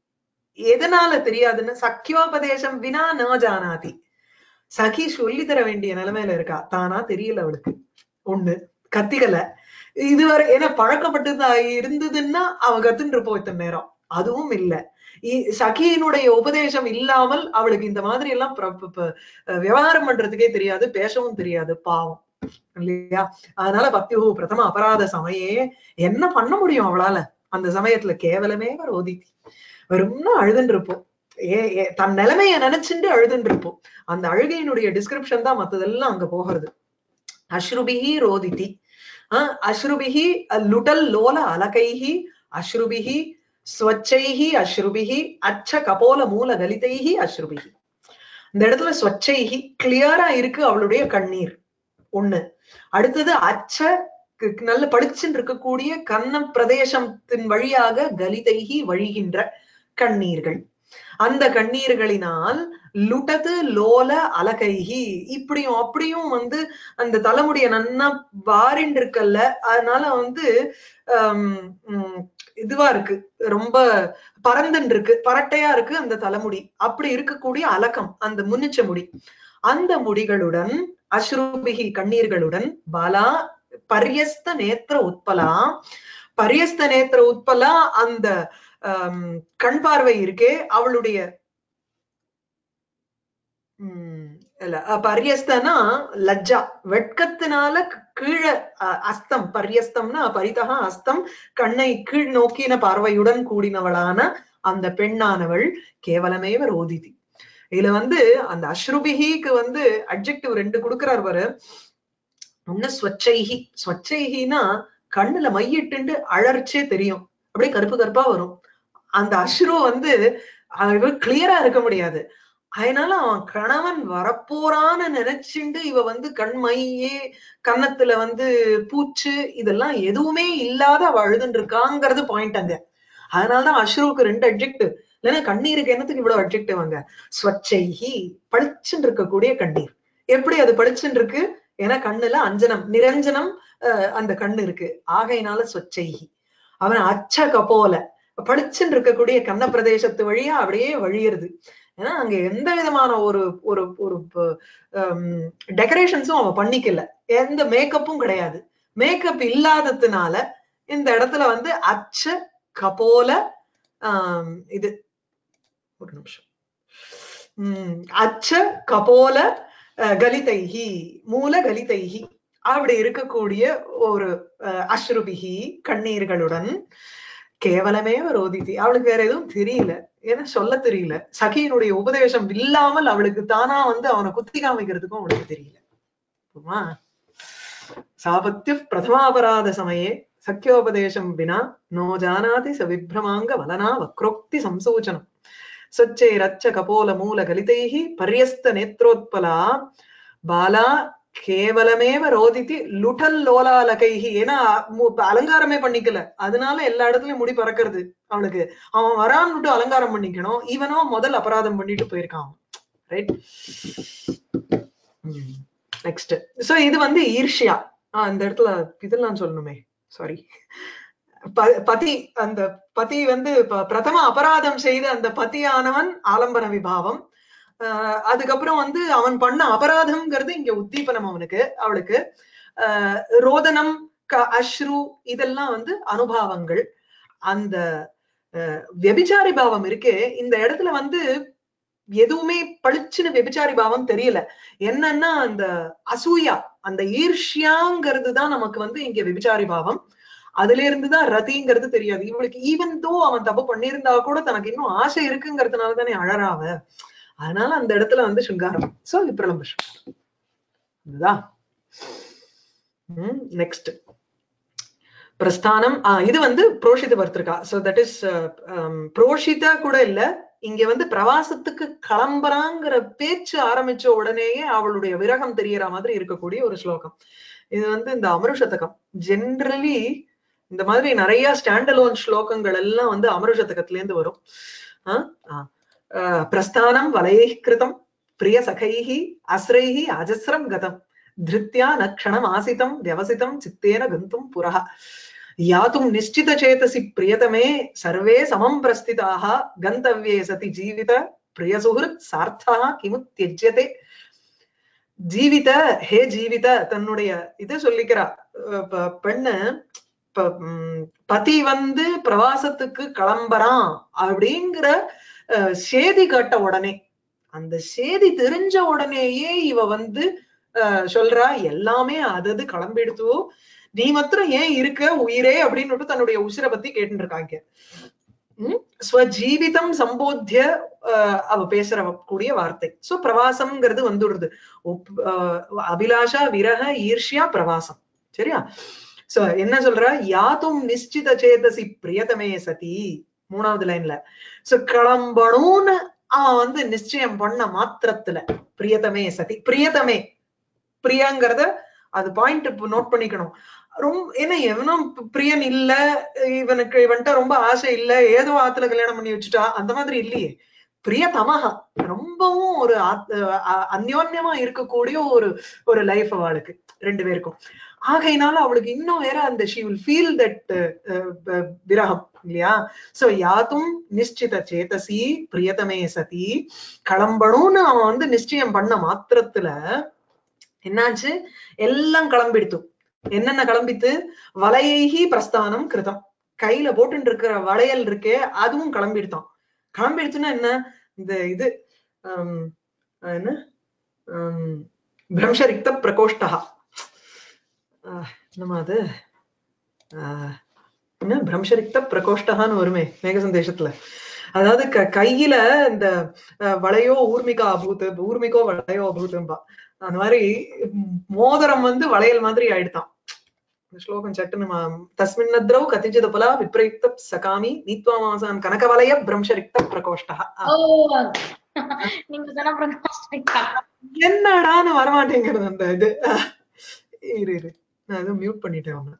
Speaker 1: எதனால தெரியாதுன்னு, சக்கியோபதேசம் வினா ந ஜானாதி. சகி சொல்லி தர வேண்டிய நிலைமையில இருக்கா, தானா தெரியல அவளுக்கு. ஒண்ணு கத்திகல இதுவரை, ஏன்னா பழக்கப்பட்டதா இருந்ததுன்னா அவன் கத்துன்னு இருப்போம் இத்தனை நேரம், அதுவும் இல்ல. சகியினுடைய உபதேசம் இல்லாமல் அவளுக்கு இந்த மாதிரி எல்லாம் விவகாரம் பண்றதுக்கே தெரியாது, பேசவும் தெரியாது, பாவம் இல்லையா. அதனால பத்யுஹு பிரதம அபராத சமயே, என்ன பண்ண முடியும் அவளால அந்த சமயத்துல, கேவலமே ரோதி, வெறும்னா அழுதுன்னு இருப்போம், ஏ தன் நிலைமைய நினைச்சுட்டு அழுதுன்னு இருப்போம். அந்த அழுகையினுடைய டிஸ்கிரிப்ஷன் தான் மத்ததெல்லாம் அங்க போகிறது. அஸ்ருபிஹி ரோதிதி, அஹ் அஸ்ருபிஹி லுடல் லோல அலகைஹி அஸ்ருபிஹி ஸ்வச்சைஹி அஸ்ருபிஹி அச்ச கபோல மூல கலிதைஹி அஸ்ருபிஹி. இந்த இடத்துல ஸ்வச்சைஹி கிளியரா இருக்கு அவளுடைய கண்ணீர் ஒண்ணு. அடுத்தது அச்ச நல்ல பளிச்சுன்னு இருக்கக்கூடிய கன்ன பிரதேசத்தின் வழியாக கலிதைஹி வழிகின்ற கண்ணீர்கள், அந்த கண்ணீர்களினால் லுட்டது லோல அலகைஹி, இப்படியும் அப்படியும் வந்து அந்த தலைமுடிய நன்னா வாரிண்டு இருக்கல்ல, அதனால வந்து ஆஹ் இதுவா இருக்கு, ரொம்ப பறந்துன்னு இருக்கு, பரட்டையா இருக்கு அந்த தலைமுடி, அப்படி இருக்கக்கூடிய அலக்கம் அந்த முன்னிச்ச முடி, அந்த முடிகளுடன் அஸ்ருபிகி கண்ணீர்களுடன் பாலா பரியஸ்த நேத்திர உட்பலா, பரியஸ்த நேத்திர உட்பலா அந்த ஆஹ் கண் பார்வை இருக்கே அவளுடைய, உம் இல்ல பரியஸ்தனா லஜ்ஜா, வெட்கத்தினால கீழே அஸ்தம், பரியஸ்தம்னா பரிதகா அஸ்தம், கண்ணை கீழ் நோக்கின பார்வையுடன் கூடினவளான அந்த பெண்ணானவள் கேவலமேவ ரோதிதி. இதுல வந்து அந்த அஸ்ருபிஹிக்கு வந்து அட்ஜெக்டிவ் ரெண்டு கொடுக்கிறார் வரு. ஒண்ணு ஸ்வச்சைஹி, ஸ்வச்சைஹினா கண்ணுல மையிட்டு அழற்சே தெரியும், அப்படியே கருப்பு கருப்பா வரும். அந்த அஸ்ரு வந்து கிளியரா இருக்க முடியாது. அதனால அவன் கணவன் வரப்போறான்னு நினைச்சுண்டு இவ வந்து கண்மையே கன்னத்துல வந்து பூச்சு இதெல்லாம் எதுவுமே இல்லாத அவ அழுதுன்னு இருக்காங்கிறது பாயிண்ட் அங்க. அதனாலதான் அஸ்ருவுக்கு ரெண்டு அட்ஜெக்டிவ், இல்லைன்னா கண்ணீருக்கு என்னத்துக்கு இவ்வளவு அட்ஜெக்டிவ் அங்க. ஸ்வச்சைஹி பளிச்சுன்னு இருக்கக்கூடிய கண்ணீர். எப்படி அது பளிச்சுன்னு இருக்கு, ஏன்னா கண்ணுல அஞ்சனம் நிரஞ்சனம் அஹ் அந்த கண்ணு இருக்கு, ஆகையினால ஸ்வச்சைஹி. அவன் அச்ச கபோல பளிச்சுன்னு இருக்கக்கூடிய கன்ன பிரதேசத்து வழியா அப்படியே வழியுறது. ஏன்னா அங்க எந்த விதமான ஒரு ஒரு ஒரு டெக்கரேஷன்ஸும் அவன் பண்ணிக்கல, எந்த மேக்கப்பும் கிடையாது. மேக்கப் இல்லாததுனால இந்த இடத்துல வந்து அச்ச கபோல ஆஹ் இது ஒரு நிமிஷம் உம் அச்ச கபோல கலிதைஹி மூல கலிதைஹி அப்படி இருக்கக்கூடிய ஒரு அஸ்ருபிஹி கண்ணீர்களுடன் கேவலமே ரோதிதி, அவளுக்கு வேற எதுவும் தெரியல, ஏன்னா சொல்ல தெரியல. சகியினுடைய உபதேசம் இல்லாமல் அவளுக்கு தானா வந்து அவனை குத்தி காமிக்கிறதுக்கும் அவளுக்கு தெரியல. சாபத்திய பிரதமாபராத சமயே சக்கியோபதேசம் வினா நோ ஜானாதி ச விப்ரமாங்க வலனா வக்ரோக்தி சம்சோச்சனம் சொச்சே ரச்ச கபோல மூல கலிதைஹி பரியஸ்த நேத்ரோத்பலா பாலா கேவலமேவ ரோதித்தி லுட்டல் லோலாலகைஹி. ஏன்னா அலங்காரமே பண்ணிக்கல, அதனால எல்லா இடத்துலயும் முடி பறக்கிறது அவளுக்கு. அவன் வரான்னுட்டு அலங்காரம் பண்ணிக்கணும், இவனோ முதல் அபராதம் பண்ணிட்டு போயிருக்கான். Right, next. சோ இது வந்து ஈர்ஷ்யா. ஆஹ் இந்த இடத்துல இதெல்லாம் சொல்லணுமே, சாரி. பதி, அந்த பதி வந்து பிரதம அபராதம் செய்த அந்த பதியானவன் ஆலம்பன விபாவம். ஆஹ் அதுக்கப்புறம் வந்து அவன் பண்ண அபராதம்ங்கிறது இங்க உத்தீபனம் அவனுக்கு அவளுக்கு. ஆஹ் ரோதனம் அஸ்ரு இதெல்லாம் வந்து அனுபாவங்கள். அந்த வெபிச்சாரி பாவம் இருக்கே இந்த இடத்துல வந்து எதுவுமே பளிச்சுன்னு வெபிச்சாரி பாவம் தெரியல. என்னன்னா அந்த அசூயா, அந்த ஈர்ஷ்யாங்கிறது தான் நமக்கு வந்து இங்க வெபிச்சாரி பாவம். அதுல இருந்துதான் ரதிங்கிறது தெரியாது இவளுக்கு. ஈவன் தோ அவன் தப்பு பண்ணியிருந்தா கூட தனக்கு இன்னும் ஆசை இருக்குங்கிறதுனால தானே அழறாவ. அதனால அந்த இடத்துல வந்து சிங்காரம். சோ விப்ரலம்ப இதுதான். நெக்ஸ்ட் பிரஸ்தானம். ஆஹ் இது வந்து புரோஷித பர்த்திருக்கா. சோ தட் இஸ் புரோஷித கூட இல்ல, இங்க வந்து பிரவாசத்துக்கு கிளம்புறாங்கிற பேச்சு ஆரம்பிச்ச உடனேயே அவளுடைய விரகம் தெரியற மாதிரி இருக்கக்கூடிய ஒரு ஸ்லோகம் இது வந்து இந்த அமருஷதகம். ஜென்ரலி இந்த மாதிரி நிறைய ஸ்டாண்டலோன் ஸ்லோகங்கள் எல்லாம் வந்து அமருஷதகத்துல இருந்து வரும். ஆஹ் பிரஸ்தானம் வலையை கிருதம் பிரிய சகைஹி அஸ்ரைஹி அஜஸ்ரம் கதம் திருத்யா நக்ஷணம் ஆசிதம் வியவசிதம் சித்தேன கந்தும் புரஹ யாத்தும் நிஷ்டித சேதசி பிரியதமே சர்வே சமம் பிரஸ்திதாக கந்தவ்யே சதி ஜீவித பிரிய சுஹ்ருத் சார்த்தா கிமு தியஜ்யதே. ஜீவித, ஹே ஜீவித, தன்னுடைய இது சொல்லிக்கிறா பெண்ணு. பதி வந்து பிரவாசத்துக்கு கிளம்புறான் அப்படிங்கிற சேதி கேட்ட உடனே, அந்த சேதி தெரிஞ்ச உடனேயே இவ வந்து அஹ் சொல்றா எல்லாமே அதது கிளம்பிடுத்து, நீ மாத்திரம் ஏன் இருக்க உயிரே அப்படின்னு தன்னுடைய உசிரை பத்தி கேட்டு இருக்காங்க. உம் ஸ்வஜீவிதம் சம்போத்திய அவ பேசுற கூடிய வார்த்தை. சோ பிரவாசம்ங்கிறது வந்துடுறது. அபிலாஷா விரக ஈர்ஷ்யா பிரவாசம். சரியா? சோ என்ன சொல்ற, யாத்தும் நிச்சித சேதசி பிரியதமே சதி மூணாவது லைன்ல. சோ கிளம்பணும்னு அவன் வந்து நிச்சயம் பண்ண மாத்திரத்துல பிரியதமே சதி. பிரியதமே பிரியாங்கிறத அது பாயிண்ட் நோட் பண்ணிக்கணும். ரொம்ப ஏன்னா எவனும் பிரியன் இல்ல, இவனுக்கு இவன்ட்ட ரொம்ப ஆசை இல்ல, ஏதோ ஆத்துல கல்யாணம் பண்ணி வச்சுட்டா அந்த மாதிரி இல்லையே. பிரியதமஹா, ரொம்பவும் ஒரு அந்யோன்யமா இருக்கக்கூடிய ஒரு ஒரு லைஃப் அவளுக்கு ரெண்டு பேருக்கும். ஆகையினால அவளுக்கு இன்னும் வேற அந்த she will feel that விரகம் இல்லையா. சோ யாத்தும் நிச்சித சேதசி பிரியதமே சதி, கிளம்பணும்னு அவன் வந்து நிச்சயம் பண்ண மாத்திரத்துல என்னாச்சு, எல்லாம் கிளம்பிடுத்து. என்னென்ன கிளம்பித்து, வலையைஹி பிரஸ்தானம் கிருதம், கையில போட்டு இருக்கிற வளையல் இருக்கே அதுவும் கிளம்பிடுத்தான். கிளம்பிடுச்சுன்னா என்ன, இந்த இது ஆஹ் என்ன ஆஹ் பிரம்சரிக்த பிரகோஷ்டா, நம்ம அது ஆஹ் என்ன பிரம்சரிக்த பிரகோஷ்டகான்னு வருமே மேக சந்தேஷத்துல. அதாவது க கையில இந்த வளையோ ஊர்மிகா அபூத், ஊர்மிகோ வளையோ அபூத்தும்பா, அந்த மாதிரி மோதிரம் வந்து வளையல் மாதிரி ஆயிடுதான். ஸ்லோகம் சட்டுன்னு தஸ்மின்னத்ரௌ கதிஜித பலா விப்ரயுக்த சகாமி நீத்வா மாசான் கனகவலய பிரம்சரிக்த பிரகோஷ்டா. என்னடான்னு வரமாட்டேங்கிறது அந்த இது. இரு இரு நான் மியூட் பண்ணிட்டேன்.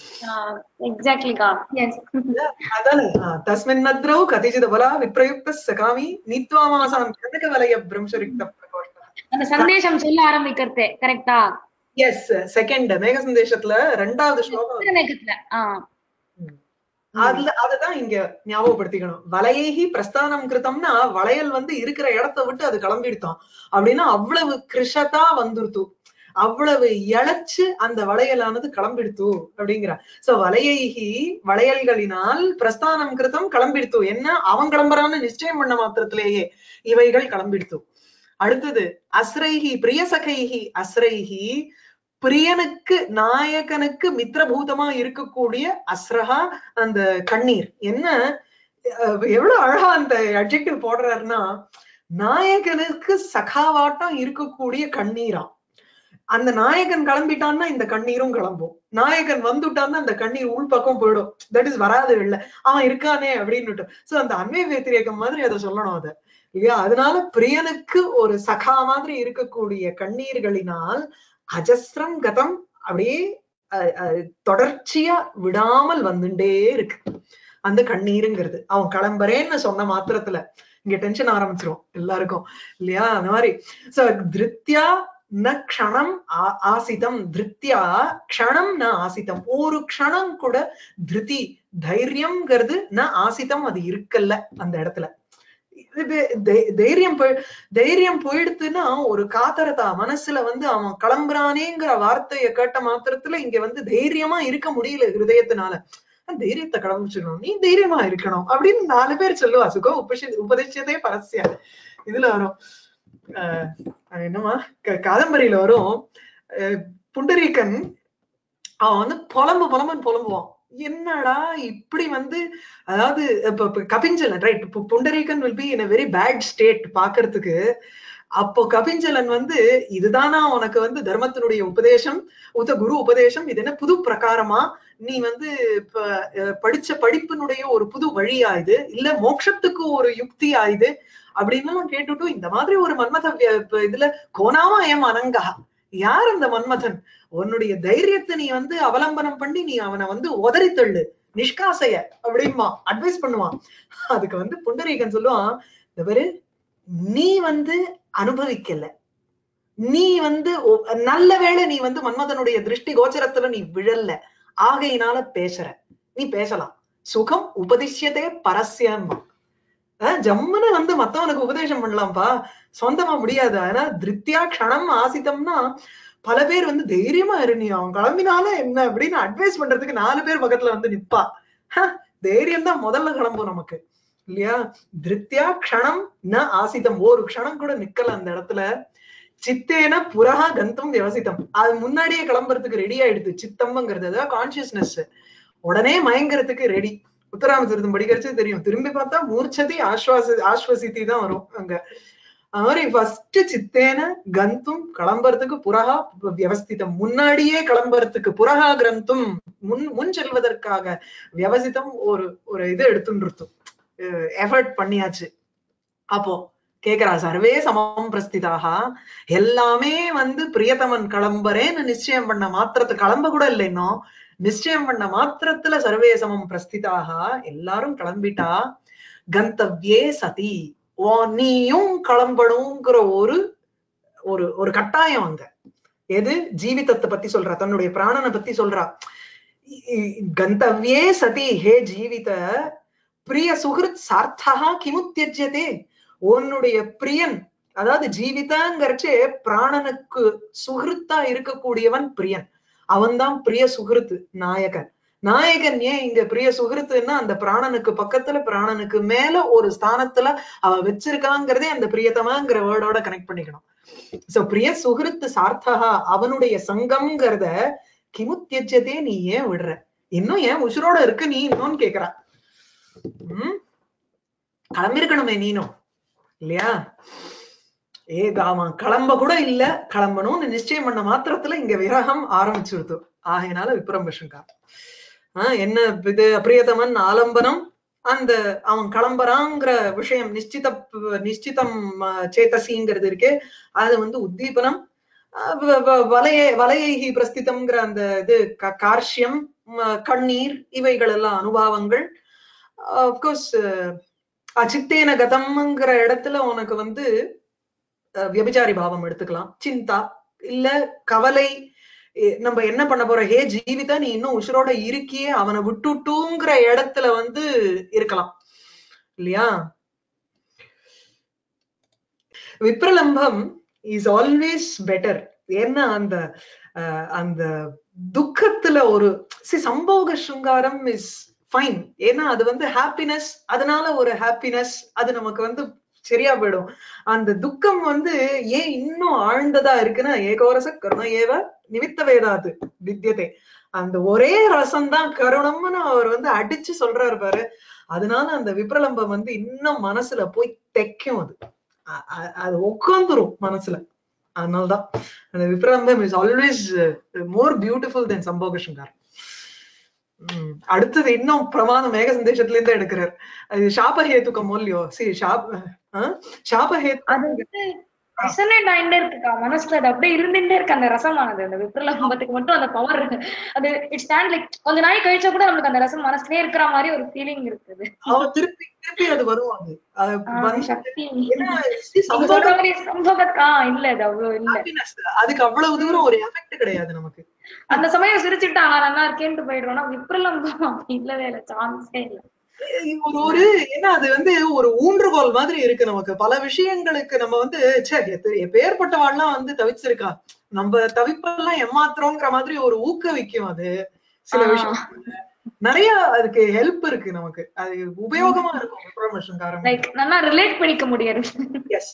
Speaker 1: தஸ்மின்னத்ரௌ கதிஜித பலா விப்ரயுக்த சகாமி நீத்வா மாசான் கனகவலய பிரம்சரிக்த பிரகோஷ்டா.
Speaker 2: அந்த சந்தேஷம் சொல்ல ஆரம்பிக்கிறதே கரெக்ட்டா?
Speaker 1: எஸ், செகண்ட் மேக சந்தேஷத்துல ரெண்டாவது ஸ்லோகம். அதுல அதுதான் இங்க ஞாபகப்படுத்திக்கணும். வலையைகி பிரஸ்தானம் கிருத்தம்னா வளையல் வந்து இருக்கிற இடத்த விட்டு அது கிளம்பிடுத்தான் அப்படின்னா அவ்வளவு கிருஷதா வந்துருத்து, அவ்வளவு இழைச்சு அந்த வளையலானது கிளம்பிடுத்து அப்படிங்கிற. சோ வலையைகி வளையல்களினால் பிரஸ்தானம் கிருத்தம் கிளம்பிடுத்து, என்ன அவன் கிளம்புறான்னு நிச்சயம் பண்ண மாத்திரத்திலேயே இவைகள் கிளம்பிடுத்து. அடுத்தது அஸ்ரைஹி பிரியசகைஹி, அஸ்ரைஹி பிரியனுக்கு நாயகனுக்கு மித்திரபூதமா இருக்கக்கூடிய அஸ்ரஹா அந்த கண்ணீர். என்ன எவ்வளவு அழகா அந்த அட்ஜெக்டிவ் போடுறாருன்னா, நாயகனுக்கு சகாவாட்டம் இருக்கக்கூடிய கண்ணீரா. அந்த நாயகன் கிளம்பிட்டான்னா இந்த கண்ணீரும் கிளம்பும், நாயகன் வந்துட்டான்னா அந்த கண்ணீர் உள்பக்கம் போயிடும், தட் இஸ் வராது இல்ல அவன் இருக்கானே அப்படின்னு. சோ அந்த அன்வய வெத்திரேகம் மாதிரி அதை சொல்லணும் அத இல்லையா. அதனால பிரியனுக்கு ஒரு சகா மாதிரி இருக்கக்கூடிய கண்ணீர்களினால் அஜஸ்ரம் கதம் அப்படியே தொடர்ச்சியா விடாமல் வந்துட்டே இருக்கு அந்த கண்ணீருங்கிறது. அவன் கிளம்புறேன்னு சொன்ன மாத்திரத்துல இங்க டென்ஷன் ஆரம்பிச்சிரும் எல்லாருக்கும் இல்லையா. அந்த மாதிரி சோ திருத்தியா ந க்ஷணம் ஆசிதம், திருத்தியா க்ஷணம் ந ஆசிதம், ஒரு க்ஷணம் கூட திருதி தைரியம்ங்கிறது ந ஆசிதம் அது இருக்கல்ல அந்த இடத்துல. தைரியம் போய் தைரியம் போயிடுத்துன்னா ஒரு காத்தரதா மனசுல வந்து அவன் கிளம்புறானேங்கிற வார்த்தையை கேட்ட மாத்திரத்துல இங்க வந்து தைரியமா இருக்க முடியல ஹிருதயத்தினால. தைரியத்தை கிளம்பிச்சிடணும், நீ தைரியமா இருக்கணும் அப்படின்னு நாலு பேர் சொல்லுவா. சுகோ உப உபதேசதே பரஸ்யா இதுல வரும். ஆஹ் என்னமா காதம்பரியில வரும், புண்டரீகன் அவன் வந்து புலம்பு புலம்புன்னு புலம்புவான். என்னடா இப்படி வந்து, அதாவது இப்ப கபிஞ்சலன் ரைட், இப்போ புண்டரீகன் will be in a very bad state பாக்குறதுக்கு. அப்போ கபிஞ்சலன் வந்து இதுதானா உனக்கு வந்து தர்மத்தினுடைய உபதேசம், உத குரு உபதேசம், இது என்ன புது பிரகாரமா, நீ வந்து இப்ப படிச்ச படிப்பினுடைய ஒரு புது வழியா இது, இல்ல மோட்சத்துக்கு ஒரு யுக்தி ஆயுது அப்படின்னு கேட்டுட்டும் இந்த மாதிரி ஒரு மன்மத இதுல கோனாவா ஏன் அனங்கா, யார் அந்த மன்மதன், உன்னுடைய தைரியத்தை நீ வந்து அவலம்பனம் பண்ணி நீ அவனை வந்து உதறி தள்ளு நிஷ்காசைய அப்படிமா அட்வைஸ் பண்ணுவான். அதுக்கு வந்து புண்டரீகன் சொல்லுவான், தவறு நீ வந்து அனுபவிக்கல, நீ வந்து நல்ல வேளை நீ வந்து மன்மதனுடைய திருஷ்டி கோச்சரத்துல நீ விழல்ல, ஆகையினால பேசுற, நீ பேசலாம், சுகம் உபதிஷ்யதே பரஸ்யம்மா. ஜம்முன்னு வந்து மத்தவனுக்கு உபதேசம் பண்ணலாம்ப்பா, சொந்தமா முடியாது. ஆனா திருத்தியா க்ஷணம் ஆசித்தம்னா பல பேர் வந்து தைரியமா இரு, நீ அவன் கிளம்பினால என்ன அப்படின்னு அட்வைஸ் பண்றதுக்கு நாலு பேர் பக்கத்துல வந்து நிப்பா. தைரியம் தான் முதல்ல கிளம்பும் நமக்கு இல்லையா. திருத்தியா க்ஷணம் ந ஆசிதம், ஒரு க்ஷணம் கூட நிக்கல அந்த இடத்துல. சித்தேன புறஹா கந்தம் வியவசித்தம், அது முன்னாடியே கிளம்புறதுக்கு ரெடி ஆயிடுது. சித்தம்ங்கிறது அதாவது கான்சியஸ்னஸ், உடனே மயங்கிறதுக்கு ரெடி. உத்தராமச்சரிதம் படிக்கிறச்சு தெரியும், திரும்பி பார்த்தா மூர்ச்சதி ஆஸ்வாசி ஆஸ்வசித்தி தான் வரும் அங்க. அது மாதிரி ஃபர்ஸ்ட் சித்தேன கந்தும் கிளம்புறதுக்கு புறஹா வியவஸ்திதம், முன்னாடியே கிளம்புறதுக்கு புறஹா கிரந்தும் முன் முன் செல்வதற்காக வியவசிதம் ஒரு ஒரு இது எடுத்துட்டு எஃபர்ட் பண்ணியாச்சு. அப்போ கேக்குறா, சர்வே சமம் பிரஸ்திதாக, எல்லாமே வந்து பிரியதமன் கிளம்புறேன்னு நிச்சயம் பண்ண மாத்திரத்து, கிளம்ப கூட இல்லை இன்னும், நிச்சயம் பண்ண மாத்திரத்துல சர்வே சமம் பிரஸ்திதாக எல்லாரும் கிளம்பிட்டா. கந்தவ்யே சதி, ஓ நீயும் கிளம்பணுங்கிற ஒரு ஒரு ஒரு கட்டாயம் அங்க. எது ஜீவிதத்தை பத்தி சொல்றா, தன்னுடைய பிராணனை பத்தி சொல்றா. கந்தவ்யே சதி, ஹே ஜீவித பிரிய சுகிருத் சார்த்தகா கிமுத்தியஜ்யதே, உன்னுடைய பிரியன் அதாவது ஜீவிதங்கிறச்சே பிராணனுக்கு சுகிருத்தா இருக்கக்கூடியவன் பிரியன், அவன்தான் பிரிய சுகிருத்து நாயகன். நாயகன் ஏன் இங்க பிரிய சுகிருத்துன்னா அந்த பிராணனுக்கு பக்கத்துல பிராணனுக்கு மேல ஒரு ஸ்தானத்துல அவ வச்சிருக்காங்கிறதே அந்த பிரியதமாங்கிற வேர்டோட கனெக்ட் பண்ணிக்கணும். சோ பிரிய சுகிருத்து சார்த்தகா, அவனுடைய சங்கம்ங்கிறத கிமுத்தியஜ்யதே நீ ஏன் விடுற, இன்னும் ஏன் உசுரோட இருக்கு நீ இன்னும் கேக்குறா. உம் கிளம்பிருக்கணுமே நீனும் இல்லையா. ஏ அவன் கிளம்ப கூட இல்ல, கிளம்பணும்னு நிச்சயம் பண்ண மாத்திரத்துல இங்க விரகம் ஆரம்பிச்சுடுது. ஆகையினால விப்ரம்பஷங்கா ஆஹ் என்ன இது பிரியதமன் ஆலம்பனம், அந்த அவன் கிளம்புறாங்கிற விஷயம் நிச்சித நிச்சிதம் சேதசிங்கிறது இருக்கு, அது வந்து உத்தீபனம். வலைய வலையைகி பிரஸ்திதம்ங்கிற அந்த இது கார்ஷ்யம் கண்ணீர் இவைகள் எல்லாம் அனுபவங்கள். அப்கோர்ஸ் அச்சித்தேன கதம்ங்கிற இடத்துல உனக்கு வந்து வியபிச்சாரி பாவம் எடுத்துக்கலாம், சிந்தா இல்ல கவலை நம்ம என்ன பண்ண போறோம், ஹே ஜீவிதா நீ இன்னும் உசுரோட இருக்கியே, அவனை விட்டுட்டூங்கிற இடத்துல வந்து இருக்கலாம் இல்லையா. Vipralambham is always better. ஏன்னா அந்த அந்த துக்கத்துல ஒரு சம்போக சிருங்காரம் இஸ் ஃபைன். ஏன்னா அது வந்து ஹாப்பினஸ், அதனால ஒரு ஹாப்பினஸ், அது நமக்கு வந்து சரியா போயிடும். அந்த துக்கம் வந்து ஏன் இன்னும் ஆழ்ந்ததா இருக்குன்னா, ஏகோரச கருண ஏவ நிமித்த வேதாது வித்தியதே, அந்த ஒரே ரசம் தான் கருணம்னு அவர் வந்து அடிச்சு சொல்றாரு பாரு. அதனால அந்த விப்ரலம்பம் வந்து இன்னும் மனசுல போய் தைக்கும், அது அது உட்காந்துரும் மனசுல. அதனாலதான் அந்த vipralambham is always more beautiful then sambhoga shringaram. Um அடுத்தது இன்னும் பிரமாணம் மேக சந்தேஷத்துல இருந்து எடுக்கிறார். அது சாபஹேதுக்கம் இல்லையோ. சரி, சாப சாபஹேது
Speaker 2: ரெசனேட் ஆயிட்டே இருக்குக்கா மனசுல, அது அப்படியே இருந்துட்டே இருக்கு அந்த ரசமானது. அந்த விப்ரலம்பத்துக்கு மட்டும் அந்த பவர் அது இட் ஸ்டாண்ட் லைக் கொஞ்ச நாள் கழிச்சா கூட நமக்கு அந்த ரசம் மனசுலயே இருக்கிற மாதிரி ஒரு ஃபீலிங் இருக்குது.
Speaker 1: அவ திருப்பி திருப்பி அது வரும். அது
Speaker 2: சக்தி சொல்ற மாதிரி சம்போகத்தா இல்ல, அது அவ்வளவு இல்ல,
Speaker 1: அதுக்கு அவ்வளவு தூரம் ஒரு எஃபெக்ட் கிடையாது நமக்கு.
Speaker 2: அந்த சமயம் சிரிச்சுட்டா நல்லா இருக்கேன்ட்டு போயிடுறோம்னா, விப்ரலம்பம் இல்லவே இல்லை, சான்ஸே இல்லை.
Speaker 1: ஒரு ஒரு ஏன்னா அது வந்து ஒரு ஊன்றுகோல் மாதிரி இருக்கு நமக்கு. பல விஷயங்களுக்கு நம்ம வந்து எப்பேற்பட்டவாள்லாம் வந்து தவிச்சிருக்கா, நம்ம தவிப்பெல்லாம் ஏமாத்துறோங்கிற மாதிரி ஒரு ஊக்குவிக்கும் அது. சில விஷயம் நிறைய அதுக்கு ஹெல்ப் இருக்கு நமக்கு, அது உபயோகமா இருக்கும்.
Speaker 2: லைக் நல்லா ரிலேட் பண்ணிக்க முடியாது.
Speaker 1: எஸ்.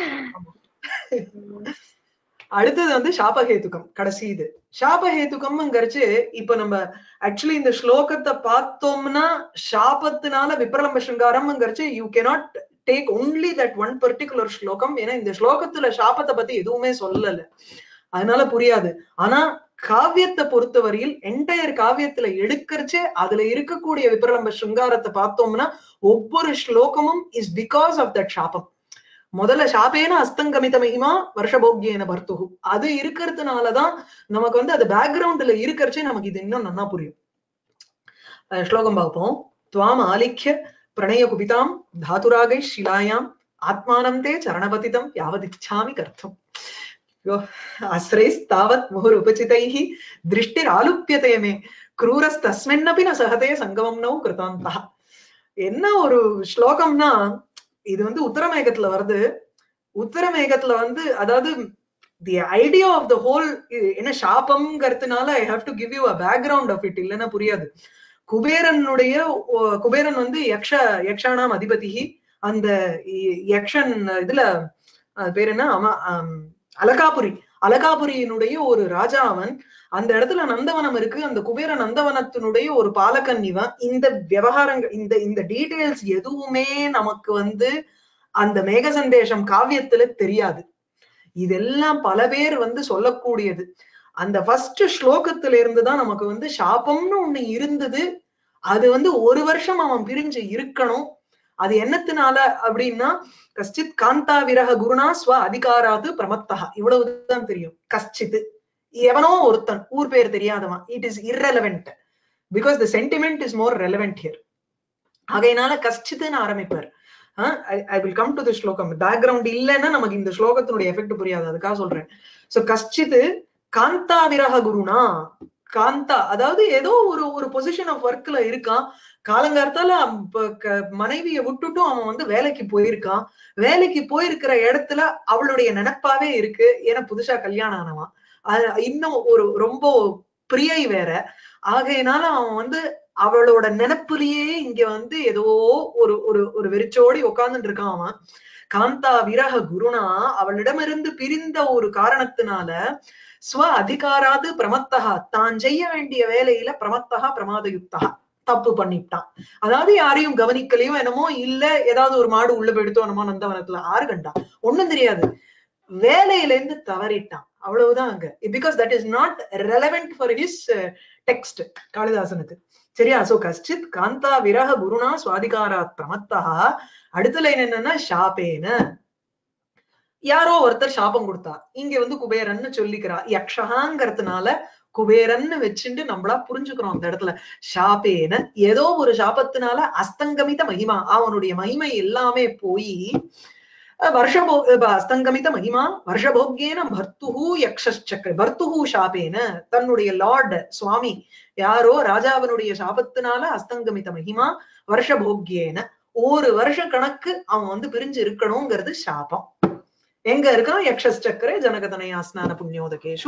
Speaker 1: அடுத்தது வந்து சாபஹேதுக்கம், கடைசி இது சாபஹேதுக்கம்ங்கிறச்சு. இப்ப நம்ம ஆக்சுவலி இந்த ஸ்லோகத்தை பார்த்தோம்னா, சாபத்தினால விப்ரலம்ப சிருங்காரம்ங்கிறச்சு you cannot take only that one particular ஸ்லோகம். ஏன்னா இந்த ஸ்லோகத்துல சாபத்தை பத்தி எதுவுமே சொல்லல, அதனால புரியாது. ஆனா காவியத்தை பொறுத்தவரையில் என்டையர் காவியத்துல எடுக்கிறச்சே அதுல இருக்கக்கூடிய விப்ரலம்ப சிருங்காரத்தை பார்த்தோம்னா ஒவ்வொரு ஸ்லோகமும் இஸ் பிகாஸ் ஆஃப் தட் சாபம். முதல்ல சாபேன அஸ்தங்கமித மகிமா வருஷபோக்கியன பர்த்துகு, அது இருக்கிறதுனாலதான் நமக்கு வந்து அது பேக்ரவுண்ட்ல இருக்கிறச்சே நமக்கு இது இன்னும் நல்லா புரியும். ஸ்லோகம் பார்ப்போம். துவாம் ஆலிக்ய பிரணய குபிதாம் தாதுராகை ஷிலாயாம் ஆத்மானம் தே சரணபதிதம் யாவதிச்சாமி கர்த்தம் ஆஸ்ரைஸ்தாவத் முகுர் உபசிதைஹி திருஷ்டிர் ஆலுப்யதேமே க்ரூரஸ்தஸ்மின்னபி ந சஹதே சங்கமம் நௌ கிருதாந்தா. என்ன ஒரு ஸ்லோகம்னா, இது வந்து உத்தரமேகத்துல வருது. உத்தரமேகத்துல வந்து அதாவது the idea of the whole என்ன சாபம்ங்கிறதுனால I have to give you a background of it, இல்லைன்னா புரியாது. குபேரனுடைய குபேரன் வந்து யக்ஷ யக்ஷானாம் அதிபதி. அந்த யக்ஷன் இதுல பேர் என்ன, அலகாபுரி, அலகாபுரியினுடைய ஒரு ராஜா அவன். அந்த இடத்துல நந்தவனம் இருக்கு, அந்த குபேர நந்தவனத்தினுடைய ஒரு பாலகன் இவன். இந்த விவகாரங்கள், இந்த இந்த டீடைல்ஸ் எதுவுமே நமக்கு வந்து அந்த மேக சந்தேஷம் காவியத்துல தெரியாது. இதெல்லாம் பல பேர் வந்து சொல்லக்கூடியது. அந்த ஃபர்ஸ்ட் ஸ்லோகத்துல இருந்துதான் நமக்கு வந்து சாபம்னு ஒண்ணு இருந்தது. அது வந்து ஒரு வருஷம் அவன் பிரிஞ்சு இருக்கணும். அது என்னத்தினால அப்படின்னா, கஷ்டித் காந்தா விரக குருணா ஸ்வ அதிகாராது பிரமத்தகா, இவ்வளவுதான் தெரியும். கஷ்டித் எவனோ ஒருத்தன், ஊர் பேர் தெரியாதவன், it is irrelevant because the sentiment is more relevant here. ஆகையினால கஷ்டித்னு ஆரம்பிப்பார். I will come to the shlokam. Background இல்லைன்னா நமக்கு இந்த ஸ்லோகத்தினுடைய எஃபெக்ட் புரியாது, அதுக்காக சொல்றேன். சோ கஷ்டித் காந்தா விரக குருணா, காந்தா அதாவது ஏதோ ஒரு ஒரு பொசிஷன் ஆஃப் ஒர்க்ல இருக்கான். காலங்காலத்தால மனைவியை விட்டுட்டும் அவன் வந்து வேலைக்கு போயிருக்கான். வேலைக்கு போயிருக்கிற இடத்துல அவளுடைய நினைப்பாவே இருக்கு. ஏன்னா புதுசா கல்யாணம் ஆனவன், இன்னும் ஒரு ரொம்ப பிரியை வேற. ஆகையினால அவன் வந்து அவளோட நினைப்புலயே இங்க வந்து ஏதோ ஒரு ஒரு ஒரு வெறிச்சோடி உட்கார்ந்துட்டு இருக்கான் அவன். காந்தா விரக குருணா, அவளிடமிருந்து பிரிந்த ஒரு காரணத்தினால ஸ்வ அதிகாராது பிரமத்தகா, தான் செய்ய வேண்டிய வேலையில பிரமத்தகா பிரமாதயுக்தா, தப்பு பண்ணிட்டான். அதாவது யாரையும் கவனிக்கலையோ என்னமோ, இல்ல ஏதாவது ஒரு மாடு உள்ள போயிடுத்தோ என்னமோ நந்தவனத்துல, ஆறு கண்டா ஒண்ணும் தெரியாது, வேலையில இருந்து தவறிட்டான், அவ்வளவுதான் அங்க. Because that is not relevant for his text, காளிதாசனுக்கு. சரியா? சோ கஷ்டித் காந்தா விரக குருணா சுவாதிகாராத் பிரமத்தா. அடுத்த லைன் என்னன்னா, ஷாபேன, யாரோ ஒருத்தர் சாபம் கொடுத்தா. இங்க வந்து குபேரன்னு சொல்லிக்கிறா, யக்ஷகாங்கிறதுனால குபேரன்னு வச்சுட்டு நம்மளா புரிஞ்சுக்கிறோம் அந்த இடத்துல. ஷாபேன, ஏதோ ஒரு சாபத்தினால அஸ்தங்கமித மகிமா, அவனுடைய மகிமை எல்லாமே போய் வருஷபோ அஸ்தங்கமித மகிமா வருஷபோக்யேன பர்த்துஹு யக்ஷச்சக்ர பர்த்துஹு சாபேன தன்னுடைய லார்ட் சுவாமி யாரோ ராஜாவினுடைய சாபத்தினால அஸ்தங்கமித மகிமா வருஷபோக்யேன ஒரு வருஷ கணக்கு அவன் வந்து பிரிஞ்சு இருக்கணுங்கிறது சாபம். எங்க இருக்கான்? யக்ஷச்சக்கரே ஜனகதனயா ஸ்நான புண்ணியோதகேஷு